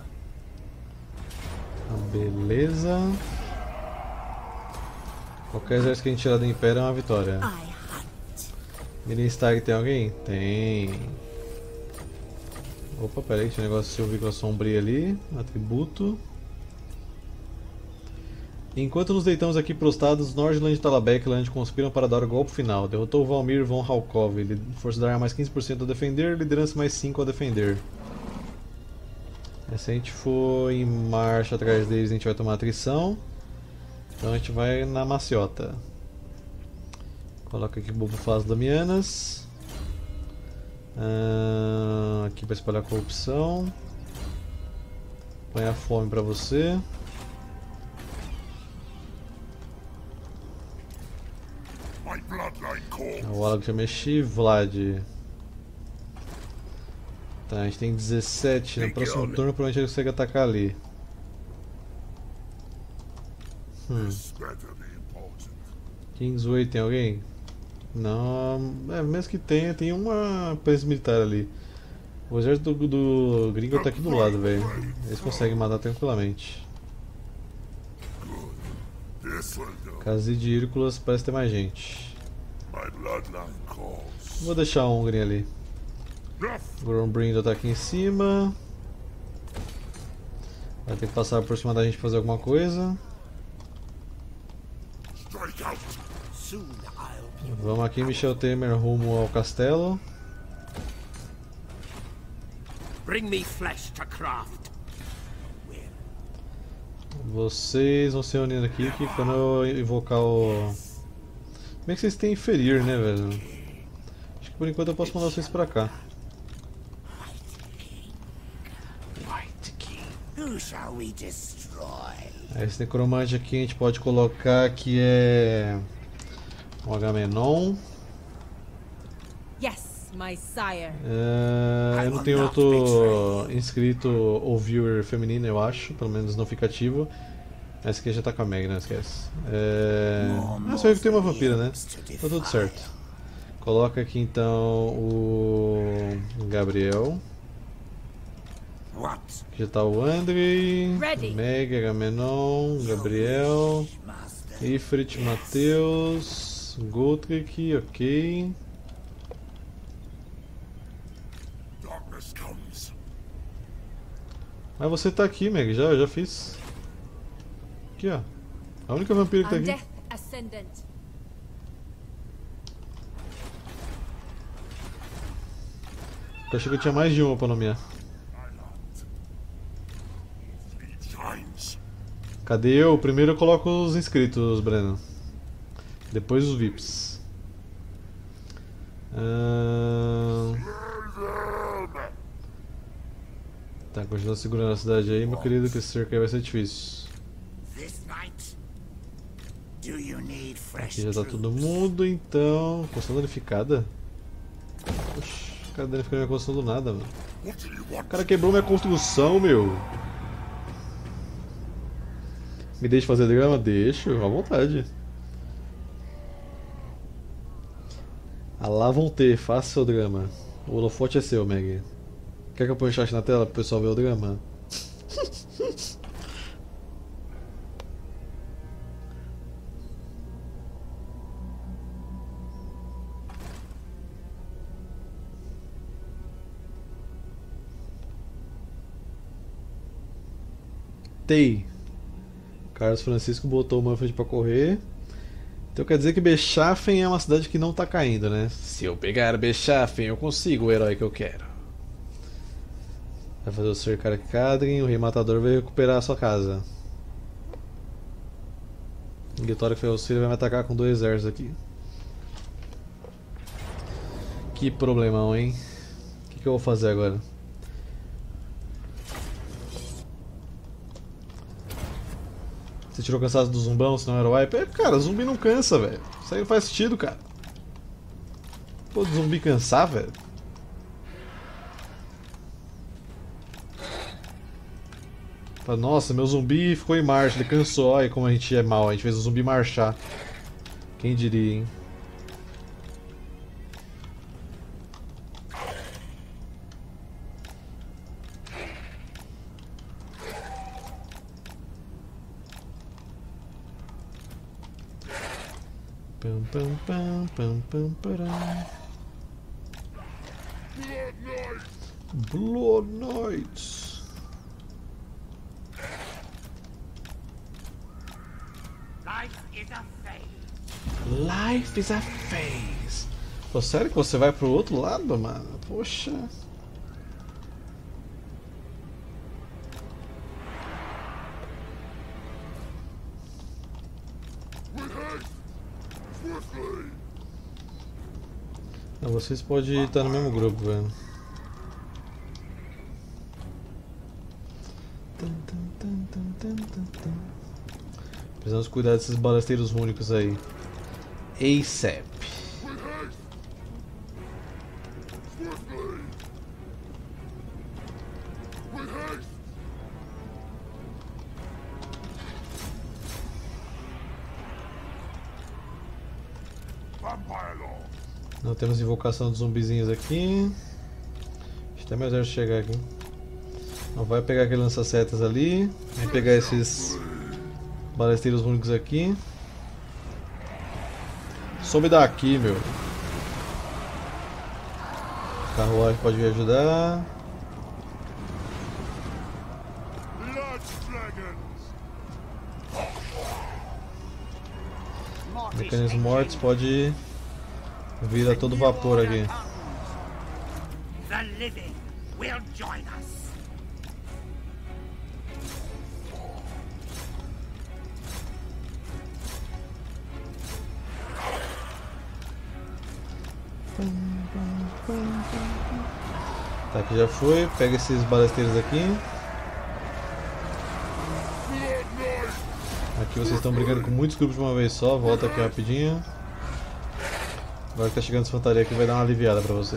Beleza. Qualquer exército que a gente tirar do Império é uma vitória. I hunt. Mirin Stag tem alguém? Tem. Opa, peraí, tinha um negócio de silvícola sombria ali. Atributo. Enquanto nos deitamos aqui prostrados, Nordland e Talabekland conspiram para dar o golpe final. Derrotou Valmir von Halkov. Força da arma mais 15% a defender, liderança mais 5 a defender. Se a gente for em marcha atrás deles, a gente vai tomar atrição. Então a gente vai na maciota. Coloca aqui o Bobo Faz Damianas. Aqui para espalhar corrupção. Põe a fome para você. My bloodline calls. O Alag já mexi, Vlad. Tá, a gente tem 17. No próximo turno provavelmente ele consegue atacar ali. Better be important. Kingsway tem alguém? Não, mesmo que tenha, tem uma presença militar ali. O exército do gringo tá aqui do lado, velho. Eles conseguem matar tranquilamente. This will do. Casa de Hírculas parece ter mais gente. My bloodline calls. Vou deixar um Hungry ali. O Grombrindo tá aqui em cima. Vai ter que passar por cima da gente pra fazer alguma coisa. Strike out. Soon I'll be Vamos aqui, Michel Temer, rumo ao castelo. Bring me flesh to craft. Vocês vão se unindo aqui que quando eu invocar o... Bem que vocês têm ferir, né, velho? Acho que por enquanto eu posso mandar vocês pra cá. Who shall we destroy? Esse necromante aqui a gente pode colocar que é... um Agamenon. Yes, my sire. Eu não tenho outro inscrito ou viewer feminino, eu acho, pelo menos não fica ativo. Essa aqui já tá com a Meg, não esquece. Só eu que tem uma vampira, né? Tá tudo certo. Coloca aqui então o Gabriel. Aqui já tá o Andrei, Meg, Agamenon, Gabriel, Ifrit, Matheus, Gotrek, ok. Mas você tá aqui, Meg, eu já fiz. Aqui, ó. A única vampira que tá aqui. Death Ascendant. Eu achei que eu tinha mais de uma pra nomear. Cadê eu? Primeiro eu coloco os inscritos, Breno. Depois os VIPs. Tá, continua segurando a cidade aí, meu querido, que esse cerco aí vai ser difícil. Aqui já tá todo mundo, então... Construção danificada? Oxi, o cara danificou minha construção do nada, mano. O cara quebrou minha construção, meu. Me deixa fazer drama? Deixo, à vontade. Alá vão ter, faça seu drama. O holofote é seu, Meg. Quer que eu ponha o chat na tela pro pessoal ver o drama? Tei. Carlos Francisco botou o Manfred pra correr. Então quer dizer que Bechafen é uma cidade que não tá caindo, né? Se eu pegar Bechafen, eu consigo o herói que eu quero. Vai fazer o cercar Kadrin, o Rei Matador vai recuperar a sua casa. O Vitória Ferrocilha vai me atacar com 2 exércitos aqui. Que problemão, hein? O que eu vou fazer agora? Você tirou o cansaço do zumbão, senão era wipe? Cara, zumbi não cansa, velho. Isso aí não faz sentido, cara. Pô, zumbi cansar, velho. Nossa, meu zumbi ficou em marcha, ele cansou. Olha como a gente é mal, a gente fez o zumbi marchar. Quem diria, hein? Pam, pam, pam, pam, pam, param. Blood Knights. Life is a phase. Pô, sério que você vai pro outro lado, mano? Poxa. Não, vocês podem estar no mesmo grupo, velho. Precisamos cuidar desses balesteiros únicos aí. ASAP. Não temos invocação de zumbizinhos aqui. Deixa até meu exército chegar aqui. Não vai pegar aquele lança-setas ali. Vai pegar esses balesteiros únicos aqui. Some daqui, meu. Carruagem pode vir ajudar. Mecanismos mortos pode vir a todo vapor aqui. The living will join us. Tá, aqui já foi. Pega esses balesteiros aqui. Aqui vocês estão brigando com muitos grupos de uma vez só. Volta aqui rapidinho. Agora que tá chegando a infantaria aqui vai dar uma aliviada pra vocês.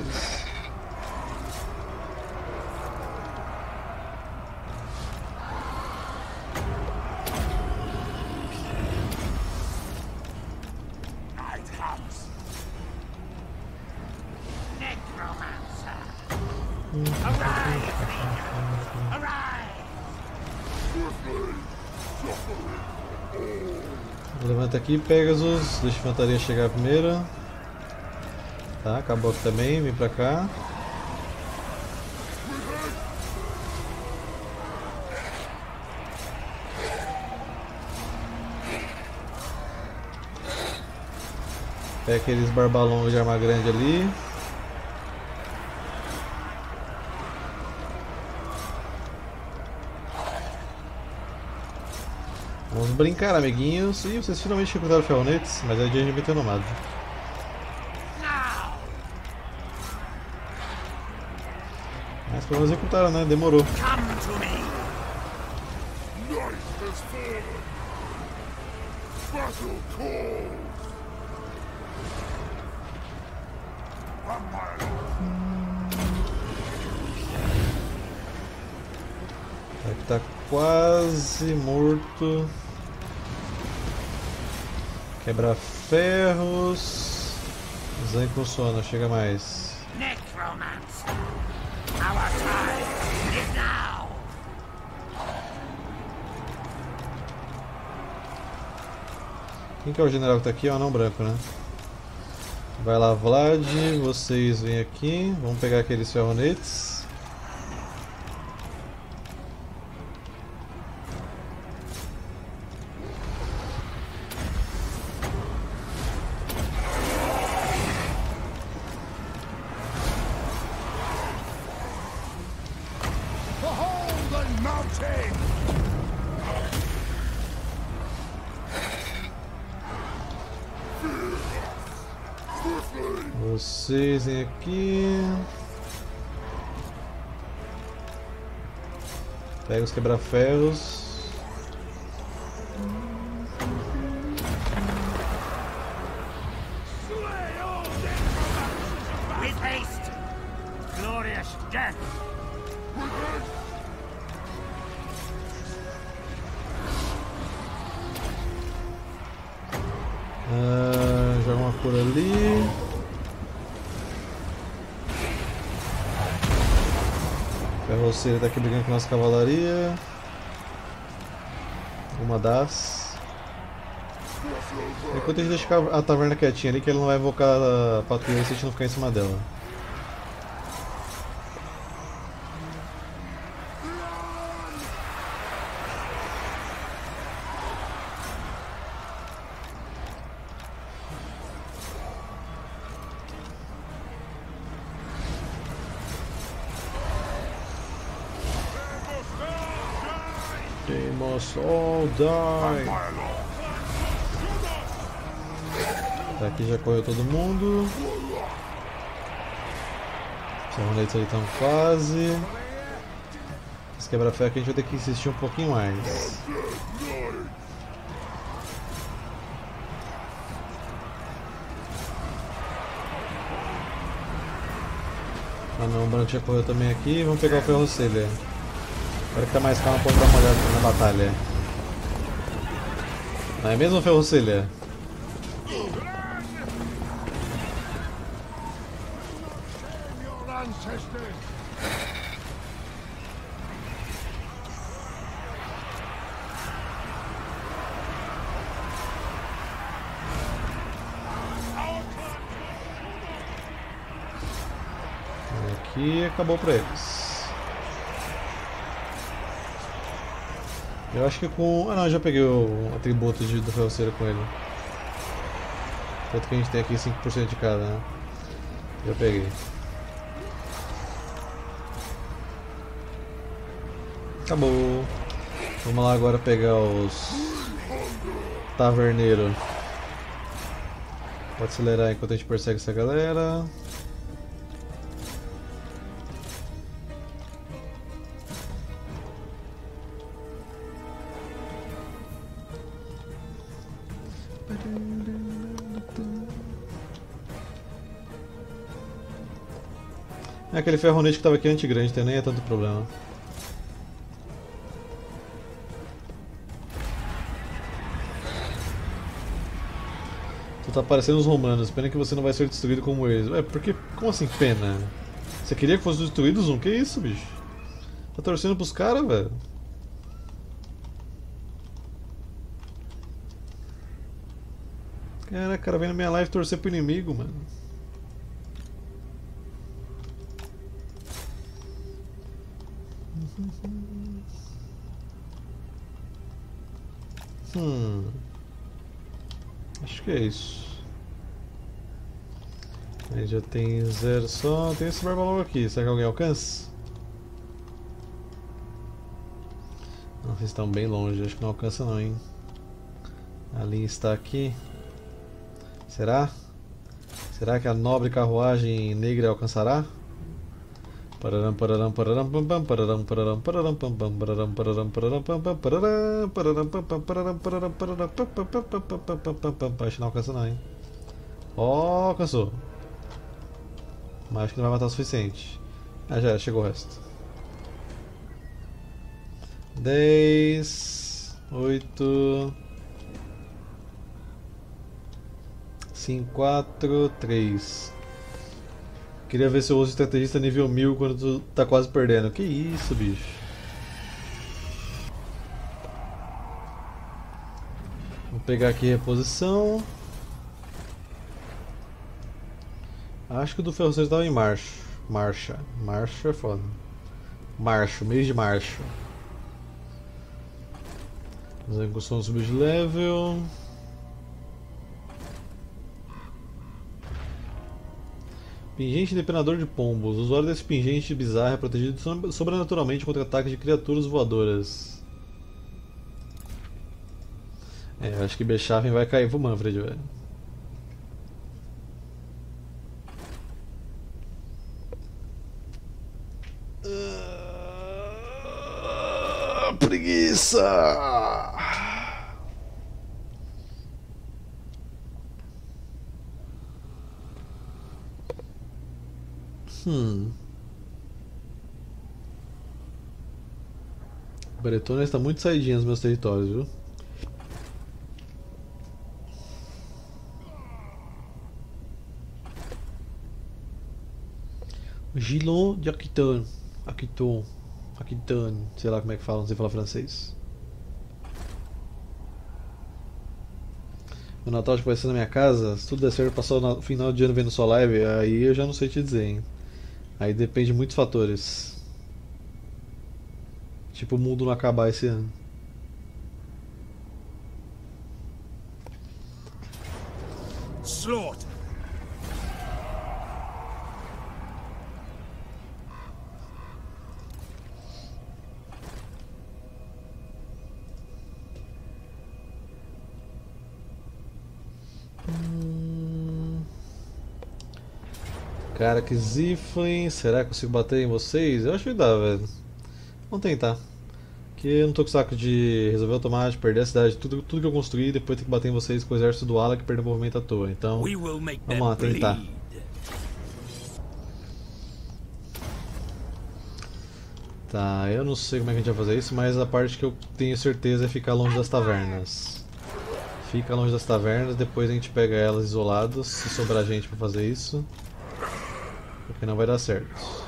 Levanta aqui, Pegasus. Deixa a infantaria chegar primeiro. Tá, acabou aqui também. Vem pra cá. Pega aqueles barbalongos de arma grande ali. Vamos brincar, amiguinhos. Ih, vocês finalmente recrutaram ferronetes, mas é dia de meter nomado. Mas pelo menos recrutaram, né? Demorou. Come to me. Night has fallen. Battle calls. Aqui tá quase morto. Quebra ferros. Zan com sono, chega mais. Necromance. Our time is now. Quem que é o general que tá aqui? É o anão branco, né? Vai lá, Vlad. Vocês vêm aqui. Vamos pegar aqueles ferronetes. Behold the mountain! Vocês vêm aqui. Pega os quebra-ferros. With haste. Glorious death. Joga uma cura ali. Ferroceiro tá aqui brigando com a nossa cavalaria. Uma das. Enquanto a gente deixa a taverna quietinha ali, que ele não vai invocar a patrulha se a gente não ficar em cima dela. They must all die. Aqui já correu todo mundo. Os ferronetes ali estão quase. Esse quebra-ferro aqui a gente vai ter que insistir um pouquinho mais. Ah não, o branco já correu também aqui. Vamos pegar o ferrocelha. Agora que tá mais calmo, pode dar uma olhada na batalha. Não é mesmo, ferrocelha? Aqui acabou pra eles. Eu acho que com... Ah não, eu já peguei o atributo do ferroceiro com ele. Tanto que a gente tem aqui 5% de cada, né? Já peguei. Acabou. Vamos lá agora pegar os... Taverneiros. Pode acelerar enquanto a gente persegue essa galera. É aquele ferronete que estava aqui anti-grande, então nem é tanto problema. Tu tá parecendo os romanos, pena que você não vai ser destruído como eles. Ué, porque... Como assim pena? Você queria que fosse destruídos um? Que isso, bicho? Tá torcendo pros caras, velho? Cara, o cara vem na minha live torcer pro inimigo, mano. Acho que é isso. Aí já tem 0 só. Tem esse barbalão aqui. Será que alguém alcança? Não, vocês estão bem longe. Acho que não alcança não, hein. A linha está aqui. Será? Será que a nobre carruagem negra alcançará? Pararam, pararam, pararam, pam, pam, pararam, pararam, pararam, pam, pam, pararam, pararam, pararam, pam, pam, pararam, pararam, pam, pam, pararam, pararam, pararam, pam, pam, pam, pam, pam, pam, pam, pam, pam. Acho que não alcança não, hein. Ó, alcançou. Mas acho que não vai matar o suficiente. Ah, já chegou o resto. 10, 8, 5, 4, 3. Queria ver se eu uso estrategista nível 1000 quando tu tá quase perdendo. Que isso, bicho. Vou pegar aqui reposição. Acho que o do Ferroceiro estava em marcha. Marcha é foda. Marcho, mês de março. As incursões subir de level. Pingente depenador de pombos. O usuário desse pingente bizarro é protegido sobrenaturalmente contra ataques de criaturas voadoras. É, acho que Bechafen vai cair pro Manfred, velho. Preguiça! Bretônia está muito saidinha nos meus territórios, viu? Gilon de Aquitaine. Aquitaine, sei lá como é que fala, não sei falar francês. O Natal acho que vai ser na minha casa. Se tudo der certo, passar o final de ano vendo sua live, aí eu já não sei te dizer, hein? Aí depende de muitos fatores. Tipo, o mundo não acabar esse ano. Slaughter. Cara, que Ziflin. Será que eu consigo bater em vocês? Eu acho que dá, velho. Vamos tentar. Porque eu não tô com saco de resolver automático, perder a cidade, tudo que eu construí e depois ter que bater em vocês com o exército do Ala que perdeu o movimento à toa. Então, vamos lá, tentar. Tá, eu não sei como é que a gente vai fazer isso, mas a parte que eu tenho certeza é ficar longe das tavernas. Fica longe das tavernas, depois a gente pega elas isoladas, se sobrar gente pra fazer isso. Porque não vai dar certo.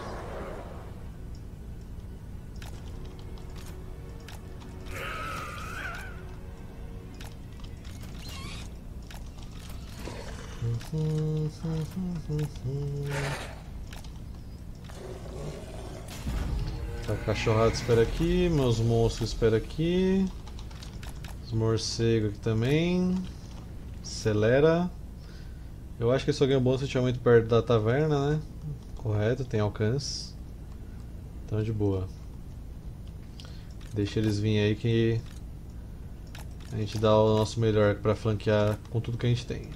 Tá, a cachorrada espera aqui, meus monstros esperam aqui. Os morcegos aqui também. Acelera. Eu acho que só ganha bom se estiver muito perto da taverna, né? Correto, tem alcance. Então de boa. Deixa eles virem aí que a gente dá o nosso melhor pra flanquear com tudo que a gente tem.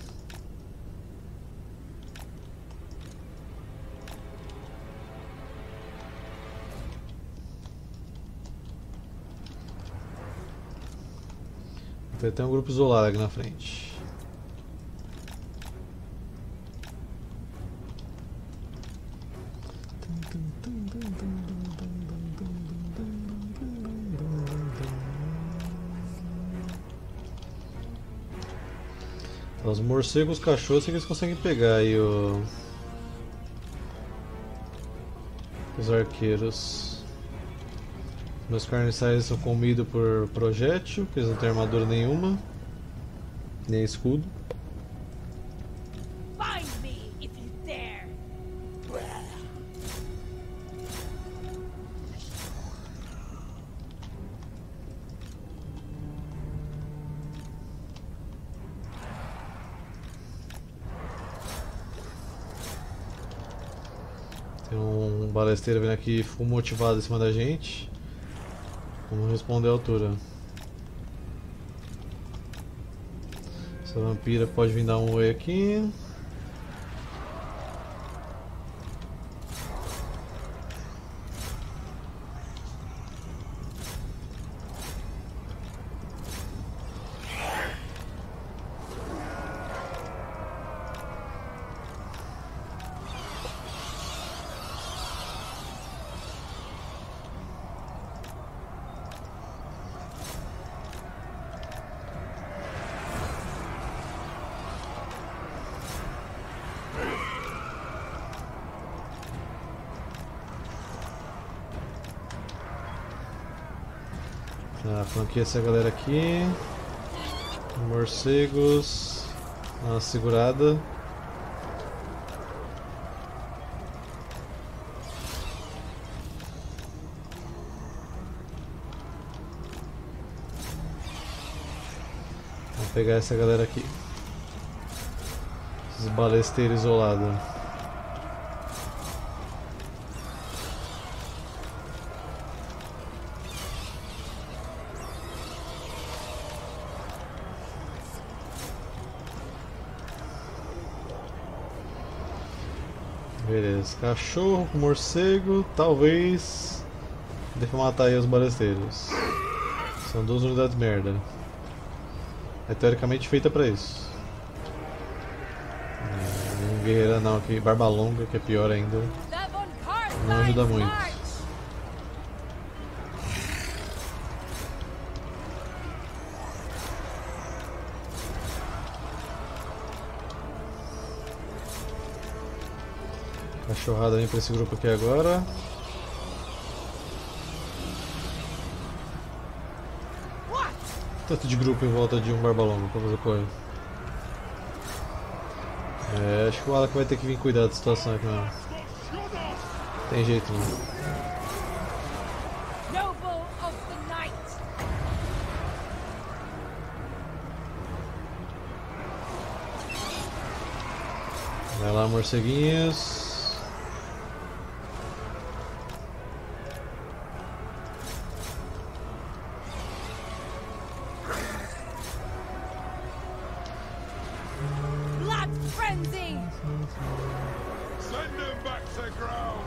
Tem um grupo isolado aqui na frente. Os morcegos, os cachorros, que eles conseguem pegar aí os arqueiros. Meus carniçais são comidos por projétil, porque eles não têm armadura nenhuma, nem escudo. Tem um balesteiro vindo aqui full motivado em cima da gente. Vamos responder à altura. Essa vampira pode vir dar um oi aqui. Tá, flanqueia essa galera aqui. Morcegos. Dá uma segurada. Vamos pegar essa galera aqui. Esses balesteiros isolados. Beleza, cachorro com morcego, talvez dê pra matar aí os balesteiros. São duas unidades merda. É teoricamente feita pra isso. Um guerreiro não aqui, barba longa, que é pior ainda. Não ajuda muito. Cachorrada vem pra esse grupo aqui agora. Tanto de grupo em volta de um barba longa pra fazer correr. É, acho que o Alec vai ter que vir cuidar da situação aqui mesmo. Tem jeito não. Vai lá, morceguinhos. Send them back to ground.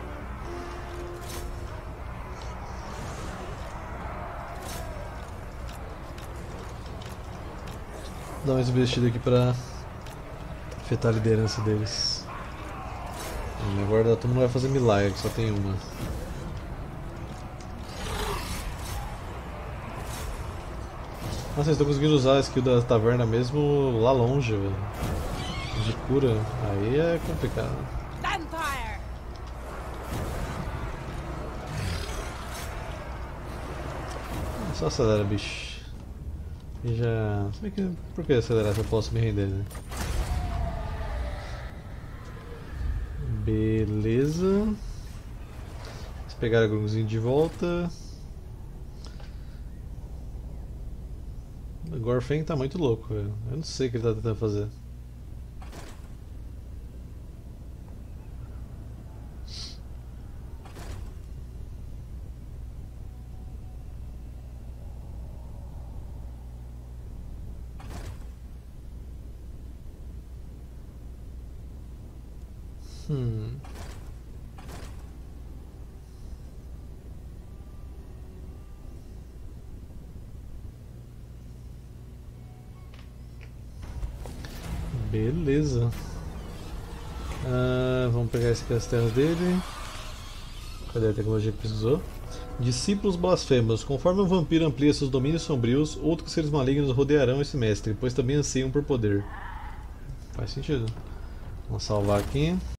Dá mais investida aqui pra afetar a liderança deles. Agora todo mundo vai fazer milagre, só tem uma. Nossa, eles estão conseguindo usar a skill da taverna mesmo lá longe, velho. De cura, aí é complicado. Vampire! Só acelera, bicho. E já... Se bem que... Por que acelerar se eu posso me render, né? Beleza. Vamos pegar o grunzinho de volta. O Gorfeng tá muito louco, velho. Eu não sei o que ele tá tentando fazer. Beleza. Vamos pegar esse aqui as terras dele. Cadê a tecnologia que precisou? Discípulos blasfemos. Conforme um vampiro amplia seus domínios sombrios, outros seres malignos rodearão esse mestre, pois também anseiam por poder. Faz sentido. Vamos salvar aqui.